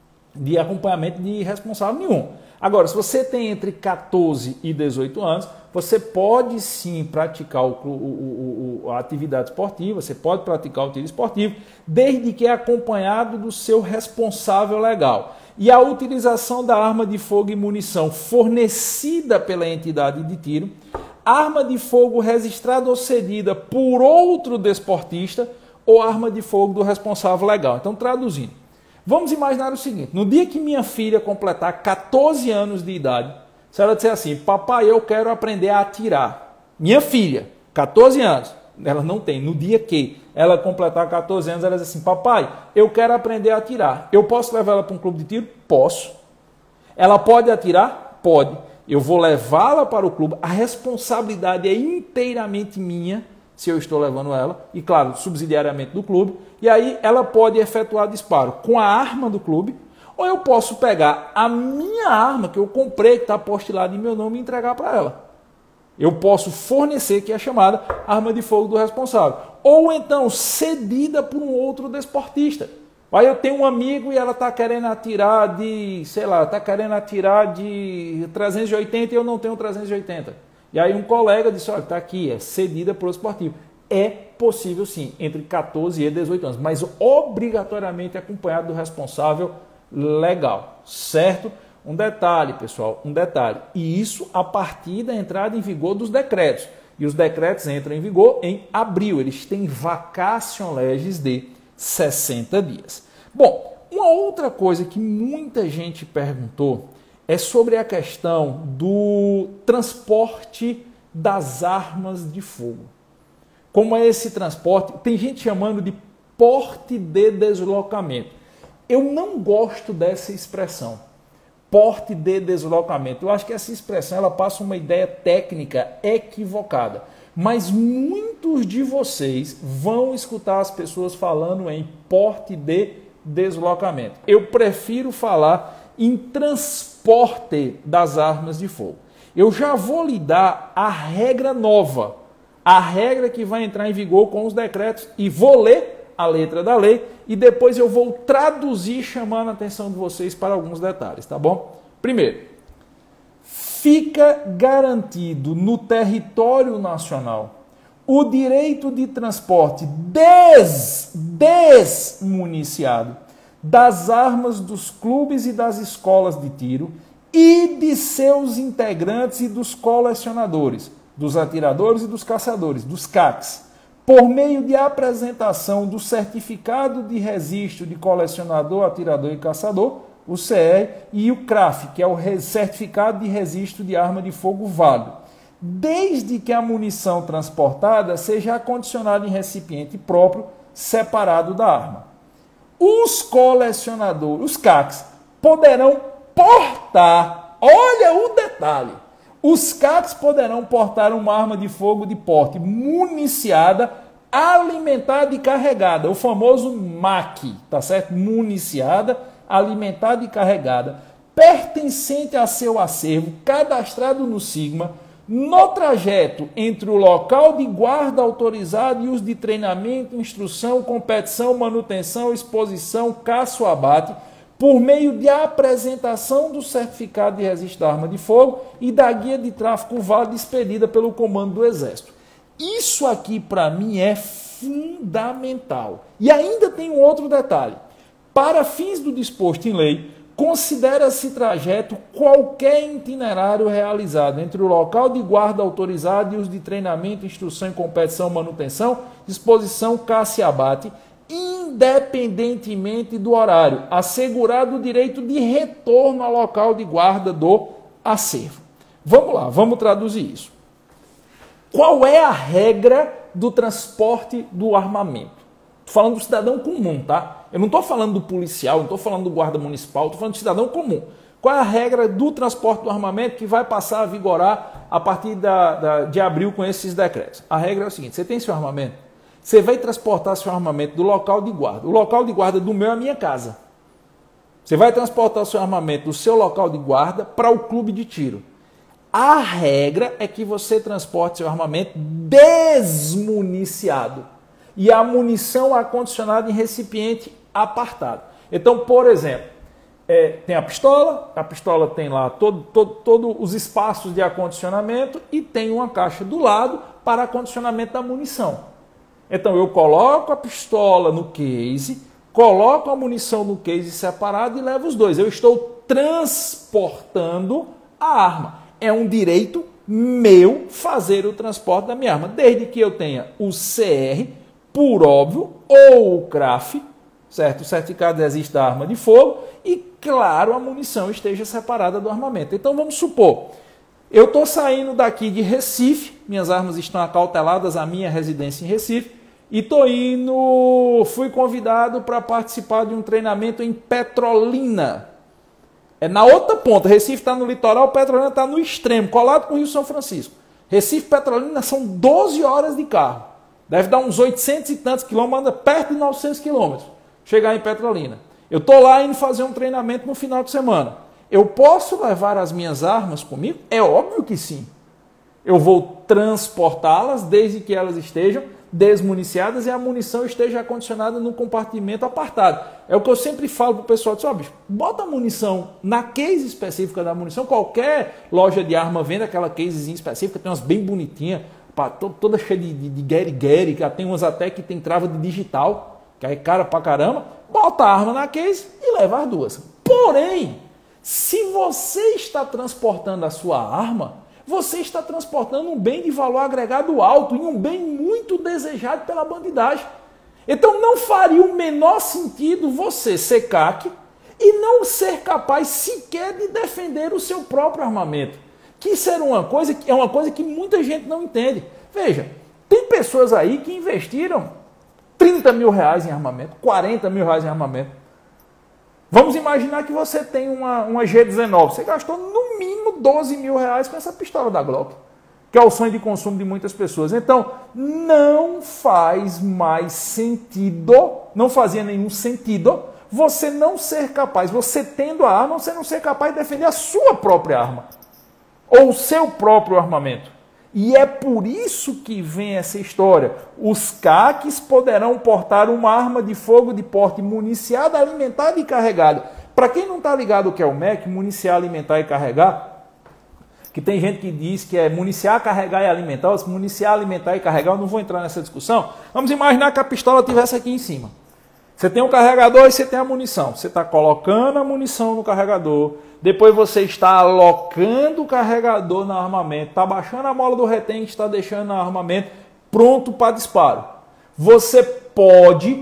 de acompanhamento de responsável nenhum. Agora, se você tem entre quatorze e dezoito anos, você pode sim praticar o, o, o, a atividade esportiva, você pode praticar o tiro esportivo, desde que é acompanhado do seu responsável legal. E a utilização da arma de fogo e munição fornecida pela entidade de tiro, arma de fogo registrada ou cedida por outro desportista ou arma de fogo do responsável legal. Então, traduzindo, vamos imaginar o seguinte: no dia que minha filha completar quatorze anos de idade, se ela disser assim, papai, eu quero aprender a atirar. Minha filha, quatorze anos, ela não tem. No dia que ela completar quatorze anos, ela diz assim, papai, eu quero aprender a atirar. Eu posso levar ela para um clube de tiro? Posso. Ela pode atirar? Pode. Eu vou levá-la para o clube. A responsabilidade é inteiramente minha, se eu estou levando ela, e claro, subsidiariamente do clube. E aí ela pode efetuar disparo com a arma do clube, ou eu posso pegar a minha arma que eu comprei, que está apostilada em meu nome, e entregar para ela. Eu posso fornecer, que é a chamada arma de fogo do responsável. Ou então cedida por um outro desportista. Aí eu tenho um amigo e ela está querendo atirar de, sei lá, está querendo atirar de trezentos e oitenta e eu não tenho trezentos e oitenta. E aí um colega disse, olha, está aqui, é cedida por esportivo. É possível sim, entre quatorze e dezoito anos, mas obrigatoriamente acompanhado do responsável legal, certo? Um detalhe, pessoal, um detalhe. E isso a partir da entrada em vigor dos decretos. E os decretos entram em vigor em abril. Eles têm vacatio legis de sessenta dias. Bom, uma outra coisa que muita gente perguntou é sobre a questão do transporte das armas de fogo. Como é esse transporte? Tem gente chamando de porte de deslocamento. Eu não gosto dessa expressão. Porte de deslocamento. Eu acho que essa expressão ela passa uma ideia técnica equivocada. Mas muitos de vocês vão escutar as pessoas falando em porte de deslocamento. Eu prefiro falar em transporte das armas de fogo. Eu já vou lhe dar a regra nova, a regra que vai entrar em vigor com os decretos, e vou ler a letra da lei e depois eu vou traduzir chamando a atenção de vocês para alguns detalhes, tá bom? Primeiro, fica garantido no território nacional o direito de transporte des, desmuniciado das armas dos clubes e das escolas de tiro e de seus integrantes e dos colecionadores, dos atiradores e dos caçadores, dos C A Cs, por meio de apresentação do certificado de registro de colecionador, atirador e caçador, o C R, e o C R A F, que é o certificado de registro de arma de fogo válido, desde que a munição transportada seja acondicionada em recipiente próprio, separado da arma. Os colecionadores, os C A Cs, poderão portar, olha o detalhe, os C A Cs poderão portar uma arma de fogo de porte municiada, alimentada e carregada, o famoso M A C, tá certo? Municiada, alimentada e carregada, pertencente a seu acervo, cadastrado no SIGMA, no trajeto entre o local de guarda autorizado e os de treinamento, instrução, competição, manutenção, exposição, caça ou abate, por meio de apresentação do certificado de registro da arma de fogo e da guia de tráfico válida expedida pelo comando do Exército. Isso aqui, para mim, é fundamental. E ainda tem um outro detalhe. Para fins do disposto em lei, considera-se trajeto qualquer itinerário realizado entre o local de guarda autorizado e os de treinamento, instrução, competição, manutenção, disposição, caça e abate, independentemente do horário, assegurado o direito de retorno ao local de guarda do acervo. Vamos lá, vamos traduzir isso. Qual é a regra do transporte do armamento. Estou falando do cidadão comum, tá? Eu não estou falando do policial, não estou falando do guarda municipal, estou falando do cidadão comum. Qual é a regra do transporte do armamento que vai passar a vigorar a partir da, da, de abril com esses decretos? A regra é o seguinte: você tem seu armamento, você vai transportar seu armamento do local de guarda. O local de guarda do meu é a minha casa. Você vai transportar seu armamento do seu local de guarda para o clube de tiro. A regra é que você transporte seu armamento desmuniciado e a munição acondicionada em recipiente apartado. Então, por exemplo, é, tem a pistola, a pistola tem lá todos todo, todo os espaços de acondicionamento e tem uma caixa do lado para acondicionamento da munição. Então, eu coloco a pistola no case, coloco a munição no case separado e levo os dois. Eu estou transportando a arma. É um direito meu fazer o transporte da minha arma, desde que eu tenha o C R, por óbvio, ou o C R A F, certo? O certificado de registro da arma de fogo, e, claro, a munição esteja separada do armamento. Então, vamos supor, eu estou saindo daqui de Recife, minhas armas estão acauteladas à minha residência em Recife, e estou indo, fui convidado para participar de um treinamento em Petrolina. É na outra ponta. Recife está no litoral, Petrolina está no extremo, colado com o Rio São Francisco. Recife e Petrolina são doze horas de carro. Deve dar uns oitocentos e tantos quilômetros, anda perto de novecentos quilômetros. Chegar em Petrolina. Eu estou lá indo fazer um treinamento no final de semana. Eu posso levar as minhas armas comigo? É óbvio que sim. Eu vou transportá-las desde que elas estejam desmuniciadas e a munição esteja acondicionada num compartimento apartado. É o que eu sempre falo para o pessoal, diz, ó, bicho, bota a munição na case específica da munição, qualquer loja de arma vende aquela casezinha específica, tem umas bem bonitinhas, pá, toda cheia de, de, de gueri-gueri, tem umas até que tem trava de digital, que é cara pra caramba, bota a arma na case e leva as duas. Porém, se você está transportando a sua arma, você está transportando um bem de valor agregado alto e um bem muito desejado pela bandidagem. Então não faria o menor sentido você ser C A C e não ser capaz sequer de defender o seu próprio armamento. Que isso era uma coisa, é uma coisa que muita gente não entende. Veja, tem pessoas aí que investiram trinta mil reais em armamento, quarenta mil reais em armamento. Vamos imaginar que você tem uma, uma G dezenove. Você gastou no mínimo doze mil reais com essa pistola da Glock, que é o sonho de consumo de muitas pessoas. Então, não faz mais sentido, não fazia nenhum sentido você não ser capaz, você tendo a arma, você não ser capaz de defender a sua própria arma ou o seu próprio armamento. E é por isso que vem essa história. Os C A Cs poderão portar uma arma de fogo de porte municiada, alimentada e carregada. Para quem não está ligado o que é o M E C, municiar, alimentar e carregar, que tem gente que diz que é municiar, carregar e alimentar, ou municiar, alimentar e carregar, eu não vou entrar nessa discussão. Vamos imaginar que a pistola estivesse aqui em cima. Você tem um carregador e você tem a munição. Você está colocando a munição no carregador, depois você está alocando o carregador no armamento, está baixando a mola do retém que está deixando no armamento pronto para disparo. Você pode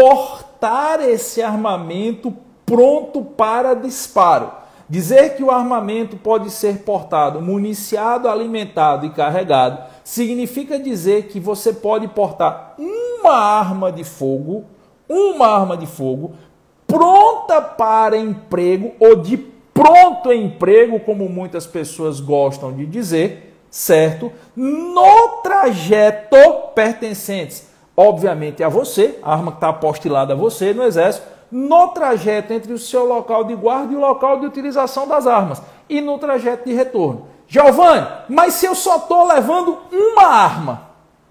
portar esse armamento pronto para disparo. Dizer que o armamento pode ser portado, municiado, alimentado e carregado, significa dizer que você pode portar uma arma de fogo, uma arma de fogo, pronta para emprego ou de pronto emprego, como muitas pessoas gostam de dizer, certo? No trajeto pertencentes, obviamente, a você, a arma que está apostilada a você no Exército, no trajeto entre o seu local de guarda e o local de utilização das armas, e no trajeto de retorno. Giovanni, mas se eu só estou levando uma arma,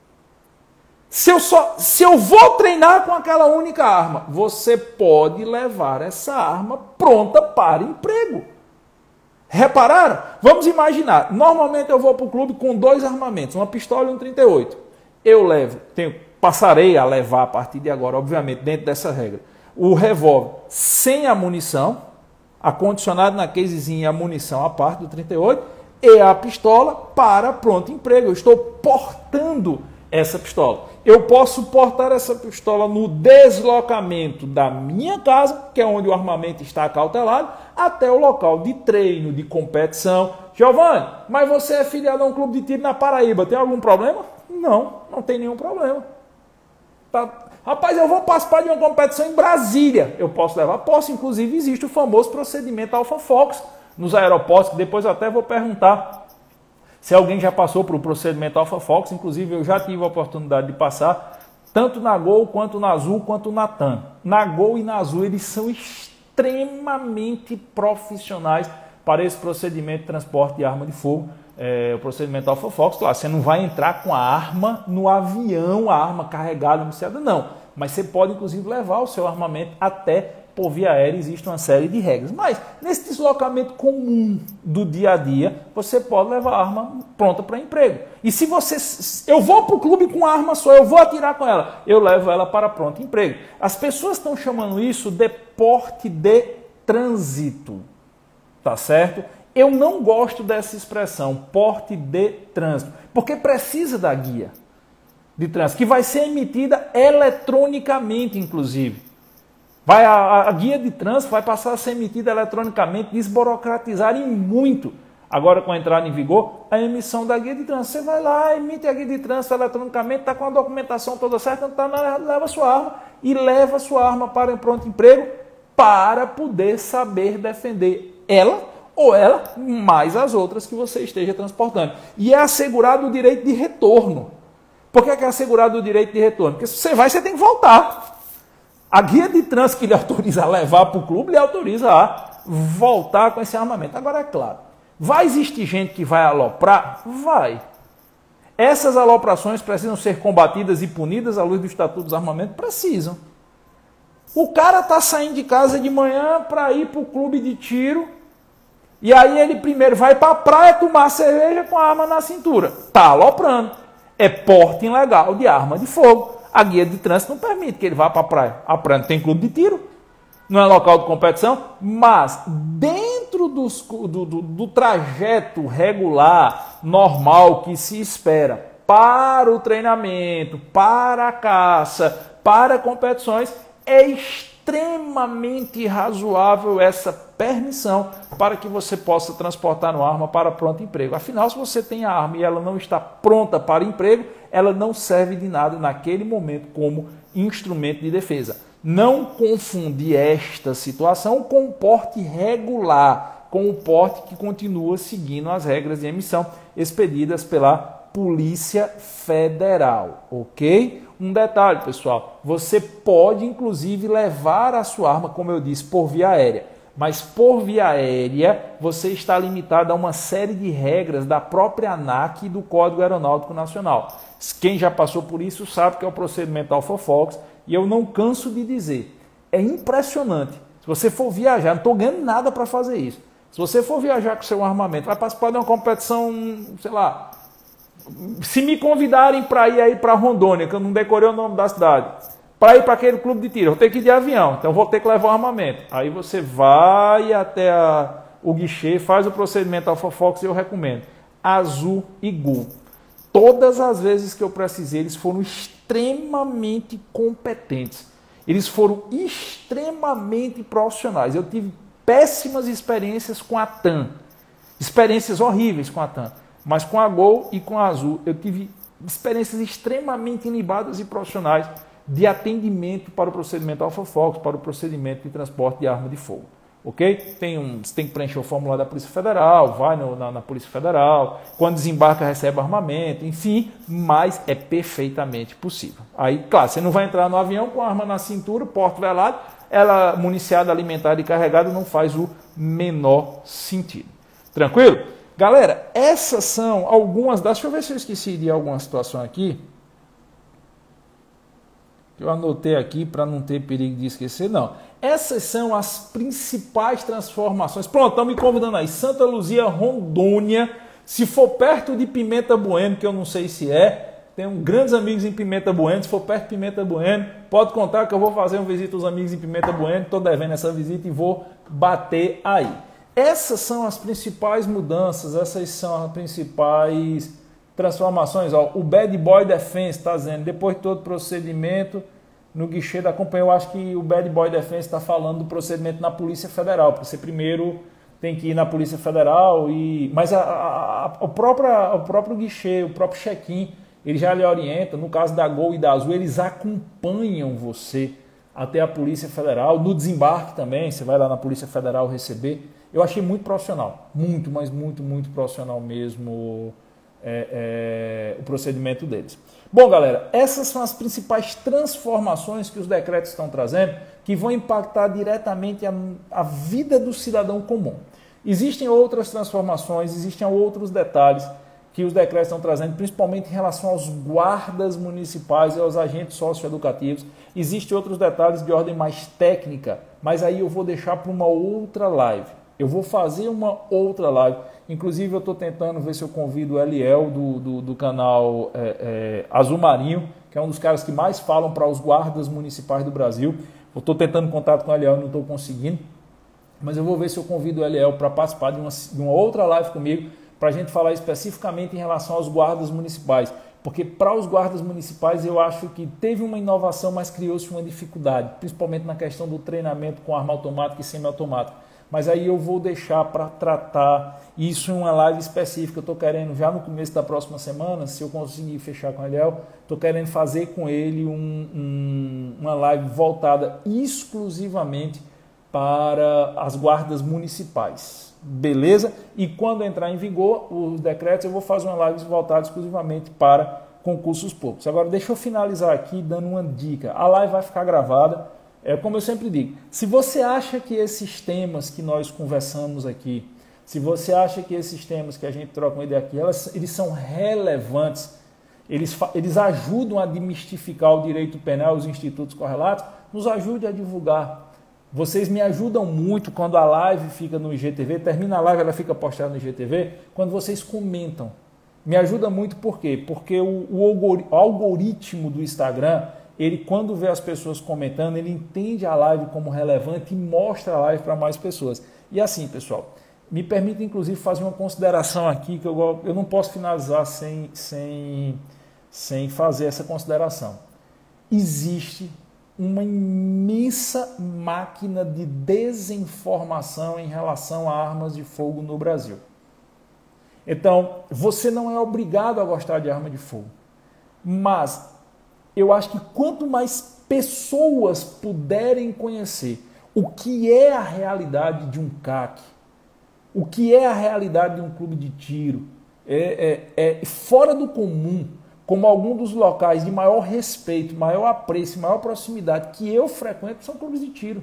se eu, só, se eu vou treinar com aquela única arma, você pode levar essa arma pronta para emprego. Repararam? Vamos imaginar, normalmente eu vou para o clube com dois armamentos, uma pistola e um trinta e oito. Eu levo, tenho, passarei a levar a partir de agora, obviamente, dentro dessa regra, o revólver sem a munição, acondicionado na casezinha e a munição à parte do trinta e oito, e a pistola para pronto emprego. Eu estou portando essa pistola. Eu posso portar essa pistola no deslocamento da minha casa, que é onde o armamento está acautelado, até o local de treino, de competição. Giovanni, mas você é filiado a um clube de tiro na Paraíba, tem algum problema? Não, não tem nenhum problema. Tá. Rapaz, eu vou participar de uma competição em Brasília. Eu posso levar? Posso, inclusive existe o famoso procedimento Alpha Fox nos aeroportos, que depois eu até vou perguntar se alguém já passou por um procedimento Alpha Fox. Inclusive eu já tive a oportunidade de passar, tanto na Gol, quanto na Azul, quanto na TAM. Na Gol e na Azul eles são extremamente profissionais para esse procedimento de transporte de arma de fogo. É, o procedimento Alpha Fox, claro, você não vai entrar com a arma no avião, a arma carregada, anunciada, não. Mas você pode, inclusive, levar o seu armamento até por via aérea, existe uma série de regras. Mas, nesse deslocamento comum do dia a dia, você pode levar a arma pronta para emprego. E se você... Eu vou para o clube com a arma só, eu vou atirar com ela, eu levo ela para pronto emprego. As pessoas estão chamando isso de porte de trânsito, tá certo? Eu não gosto dessa expressão, porte de trânsito, porque precisa da guia de trânsito, que vai ser emitida eletronicamente, inclusive. Vai, a, a guia de trânsito vai passar a ser emitida eletronicamente, desburocratizar e muito. Agora, com a entrada em vigor, a emissão da guia de trânsito. Você vai lá, emite a guia de trânsito eletronicamente, está com a documentação toda certa, não está nada, leva sua arma e leva sua arma para o pronto emprego para poder saber defender ela ou ela, mais as outras que você esteja transportando. E é assegurado o direito de retorno. Por que é, que é assegurado o direito de retorno? Porque se você vai, você tem que voltar. A guia de trânsito que lhe autoriza a levar para o clube, lhe autoriza a voltar com esse armamento. Agora, é claro, vai existir gente que vai aloprar? Vai. Essas aloprações precisam ser combatidas e punidas à luz do Estatuto dos Armamentos? Precisam. O cara está saindo de casa de manhã para ir para o clube de tiro, e aí ele primeiro vai para a praia tomar cerveja com a arma na cintura. Está aloprando. É porte ilegal de arma de fogo. A guia de trânsito não permite que ele vá para a praia. A praia não tem clube de tiro, não é local de competição, mas dentro dos, do, do, do trajeto regular, normal, que se espera para o treinamento, para a caça, para competições, é extremamente razoável essa permissão para que você possa transportar uma arma para pronto emprego. Afinal, se você tem a arma e ela não está pronta para emprego, ela não serve de nada naquele momento como instrumento de defesa. Não confundir esta situação com o porte regular, com o porte que continua seguindo as regras de emissão expedidas pela Polícia Federal, ok? Um detalhe, pessoal, você pode inclusive levar a sua arma, como eu disse, por via aérea, mas por via aérea você está limitado a uma série de regras da própria ANAC e do Código Aeronáutico Nacional. Quem já passou por isso sabe que é o procedimento Alpha Fox, e eu não canso de dizer, é impressionante. Se você for viajar, não estou ganhando nada para fazer isso. Se você for viajar com seu armamento, vai participar de uma competição, sei lá, se me convidarem para ir aí para Rondônia, que eu não decorei o nome da cidade, para ir para aquele clube de tiro, eu vou ter que ir de avião, então vou ter que levar o armamento. Aí você vai até a, o guichê, faz o procedimento Alpha Fox e eu recomendo. Azul e Gol. Todas as vezes que eu precisei, eles foram extremamente competentes. Eles foram extremamente profissionais. Eu tive péssimas experiências com a TAM, experiências horríveis com a TAM. Mas com a Gol e com a Azul, eu tive experiências extremamente ilibadas e profissionais de atendimento para o procedimento Alpha Fox, para o procedimento de transporte de arma de fogo. Ok? Tem um, você tem que preencher o formulário da Polícia Federal, vai no, na, na Polícia Federal, quando desembarca recebe armamento, enfim, mas é perfeitamente possível. Aí, claro, você não vai entrar no avião com a arma na cintura, porte velado, ela municiada, alimentada e carregada não faz o menor sentido. Tranquilo? Galera, essas são algumas das... Deixa eu ver se eu esqueci de alguma situação aqui. Eu anotei aqui para não ter perigo de esquecer, não. Essas são as principais transformações. Pronto, estão me convidando aí. Santa Luzia, Rondônia. Se for perto de Pimenta Bueno, que eu não sei se é. Tenho grandes amigos em Pimenta Bueno. Se for perto de Pimenta Bueno, pode contar que eu vou fazer uma visita aos amigos em Pimenta Bueno. Estou devendo essa visita e vou bater aí. Essas são as principais mudanças, essas são as principais transformações. Ó, o Bad Boy Defense está dizendo, depois de todo o procedimento no guichê da companhia, eu acho que o Bad Boy Defense está falando do procedimento na Polícia Federal, porque você primeiro tem que ir na Polícia Federal, e mas a, a, a, o, próprio, o próprio guichê, o próprio check-in, ele já lhe orienta. No caso da Gol e da Azul, eles acompanham você até a Polícia Federal, no desembarque também, você vai lá na Polícia Federal receber. Eu achei muito profissional, muito, mas muito, muito profissional mesmo é, é, o procedimento deles. Bom, galera, essas são as principais transformações que os decretos estão trazendo, que vão impactar diretamente a, a vida do cidadão comum. Existem outras transformações, existem outros detalhes que os decretos estão trazendo, principalmente em relação aos guardas municipais e aos agentes socioeducativos. Existem outros detalhes de ordem mais técnica, mas aí eu vou deixar para uma outra live. Eu vou fazer uma outra live. Inclusive, eu estou tentando ver se eu convido o Eliel do, do, do canal é, é, Azul Marinho, que é um dos caras que mais falam para os guardas municipais do Brasil. Eu estou tentando contato com o Eliel e não estou conseguindo. Mas eu vou ver se eu convido o Eliel para participar de uma, de uma outra live comigo, para a gente falar especificamente em relação aos guardas municipais. Porque para os guardas municipais eu acho que teve uma inovação, mas criou-se uma dificuldade, principalmente na questão do treinamento com arma automática e semiautomática. Mas aí eu vou deixar para tratar isso em uma live específica. Eu estou querendo, já no começo da próxima semana, se eu conseguir fechar com o Eliel, estou querendo fazer com ele um, um, uma live voltada exclusivamente para as guardas municipais. Beleza? E quando entrar em vigor os decretos, eu vou fazer uma live voltada exclusivamente para concursos públicos. Agora, deixa eu finalizar aqui dando uma dica. A live vai ficar gravada. É como eu sempre digo, se você acha que esses temas que nós conversamos aqui, se você acha que esses temas que a gente troca uma ideia aqui, elas, eles são relevantes, eles, eles ajudam a demistificar o direito penal e os institutos correlatos, nos ajude a divulgar. Vocês me ajudam muito quando a live fica no I G T V, termina a live, ela fica postada no I G T V, quando vocês comentam. Me ajuda muito por quê? Porque o, o algoritmo do Instagram, ele quando vê as pessoas comentando, ele entende a live como relevante e mostra a live para mais pessoas. E assim, pessoal, me permita inclusive fazer uma consideração aqui, que eu, eu não posso finalizar sem, sem, sem fazer essa consideração. Existe uma imensa máquina de desinformação em relação a armas de fogo no Brasil. Então, você não é obrigado a gostar de arma de fogo, mas eu acho que quanto mais pessoas puderem conhecer o que é a realidade de um C A C, o que é a realidade de um clube de tiro, é, é, é fora do comum, como algum dos locais de maior respeito, maior apreço, maior proximidade que eu frequento são clubes de tiro.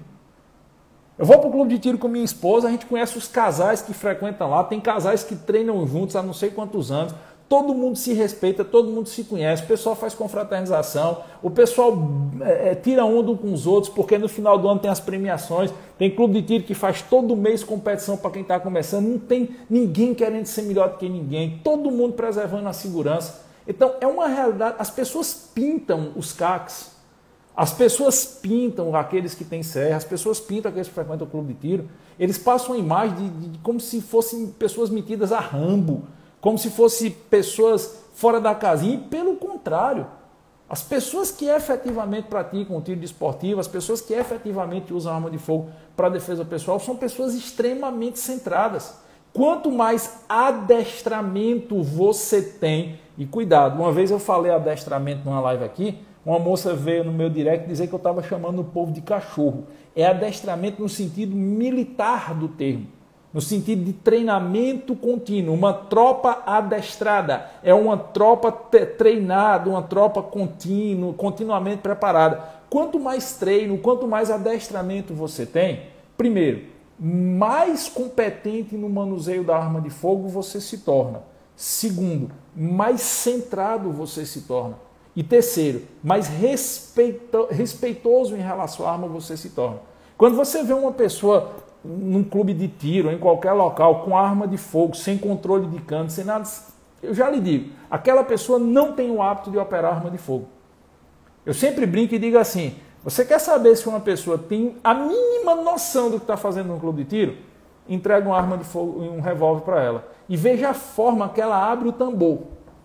Eu vou para o clube de tiro com minha esposa, a gente conhece os casais que frequentam lá, tem casais que treinam juntos há não sei quantos anos, todo mundo se respeita, todo mundo se conhece, o pessoal faz confraternização, o pessoal é, tira onda com os outros, porque no final do ano tem as premiações, tem clube de tiro que faz todo mês competição para quem está começando, não tem ninguém querendo ser melhor do que ninguém, todo mundo preservando a segurança. Então, é uma realidade, as pessoas pintam os C A Cs, as pessoas pintam aqueles que têm serra, as pessoas pintam aqueles que frequentam o clube de tiro, eles passam a imagem de, de, de como se fossem pessoas metidas a Rambo, como se fossem pessoas fora da casinha, e pelo contrário, as pessoas que efetivamente praticam o tiro desportivo, as pessoas que efetivamente usam arma de fogo para defesa pessoal, são pessoas extremamente centradas. Quanto mais adestramento você tem, e cuidado, uma vez eu falei adestramento numa live aqui, uma moça veio no meu direct dizer que eu estava chamando o povo de cachorro. É adestramento no sentido militar do termo, no sentido de treinamento contínuo, uma tropa adestrada, é uma tropa treinada, uma tropa contínua, continuamente preparada. Quanto mais treino, quanto mais adestramento você tem, primeiro, mais competente no manuseio da arma de fogo você se torna. Segundo, mais centrado você se torna. E terceiro, mais respeito, respeitoso em relação à arma você se torna. Quando você vê uma pessoa num clube de tiro, em qualquer local, com arma de fogo, sem controle de cano, sem nada, eu já lhe digo, aquela pessoa não tem o hábito de operar arma de fogo. Eu sempre brinco e digo assim, você quer saber se uma pessoa tem a mínima noção do que está fazendo num clube de tiro? Entrega uma arma de fogo e um revólver para ela. E veja a forma que ela abre o tambor.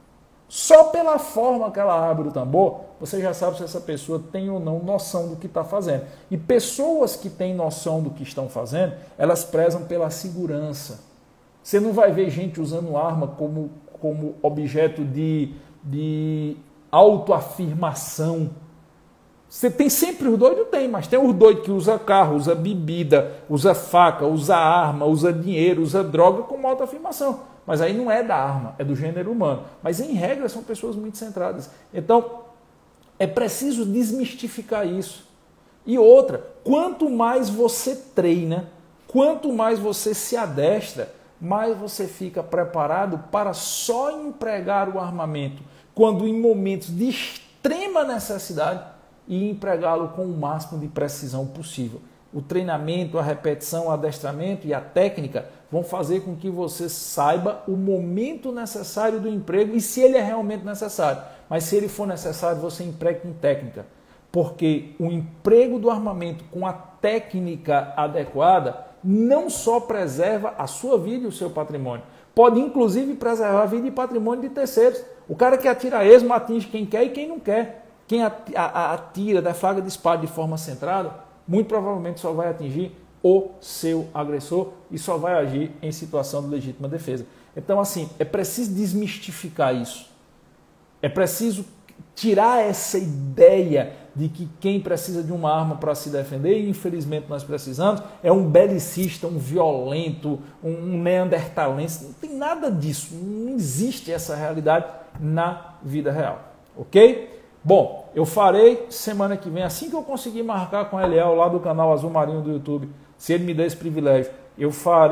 Só pela forma que ela abre o tambor, você já sabe se essa pessoa tem ou não noção do que está fazendo. E pessoas que têm noção do que estão fazendo, elas prezam pela segurança. Você não vai ver gente usando arma como, como objeto de de autoafirmação. Você tem sempre os doidos? Tem, mas tem os doidos que usa carro, usa bebida, usa faca, usa arma, usa dinheiro, usa droga como autoafirmação. Mas aí não é da arma, é do gênero humano. Mas em regra são pessoas muito centradas. Então é preciso desmistificar isso. E outra, quanto mais você treina, quanto mais você se adestra, mais você fica preparado para só empregar o armamento quando em momentos de extrema necessidade e empregá-lo com o máximo de precisão possível. O treinamento, a repetição, o adestramento e a técnica vão fazer com que você saiba o momento necessário do emprego e se ele é realmente necessário. Mas se ele for necessário, você empregue com técnica. Porque o emprego do armamento com a técnica adequada não só preserva a sua vida e o seu patrimônio, pode inclusive preservar a vida e patrimônio de terceiros. O cara que atira a esmo atinge quem quer e quem não quer. Quem atira, deflagra disparo de forma centrada, muito provavelmente só vai atingir o seu agressor e só vai agir em situação de legítima defesa. Então, assim, é preciso desmistificar isso. É preciso tirar essa ideia de que quem precisa de uma arma para se defender, e infelizmente nós precisamos, é um belicista, um violento, um neandertalense. Não tem nada disso. Não existe essa realidade na vida real. Ok? Bom, eu farei semana que vem, assim que eu conseguir marcar com o Eliel lá do canal Azul Marinho do YouTube, se ele me der esse privilégio, eu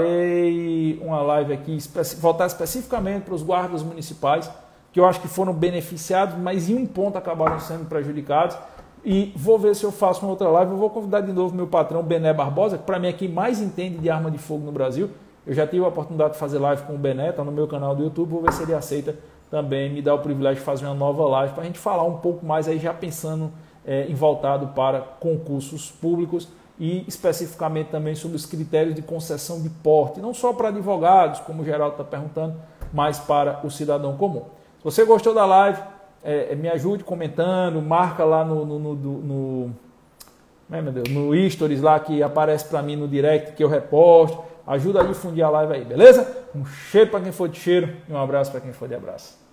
farei uma live aqui, voltar especificamente para os guardas municipais, que eu acho que foram beneficiados, mas em um ponto acabaram sendo prejudicados. E vou ver se eu faço uma outra live. Eu vou convidar de novo meu patrão Bené Barbosa, que para mim é quem mais entende de arma de fogo no Brasil. Eu já tive a oportunidade de fazer live com o Bené, está no meu canal do YouTube. Vou ver se ele aceita também me dar o privilégio de fazer uma nova live para a gente falar um pouco mais aí, já pensando é, em voltado para concursos públicos e especificamente também sobre os critérios de concessão de porte, não só para advogados, como o Geraldo está perguntando, mas para o cidadão comum. Se você gostou da live, é, me ajude comentando, marca lá no, no, no, no, é, meu Deus, no stories lá que aparece para mim no direct que eu reposto. Ajuda a difundir a live aí, beleza? Um cheiro para quem for de cheiro e um abraço para quem for de abraço.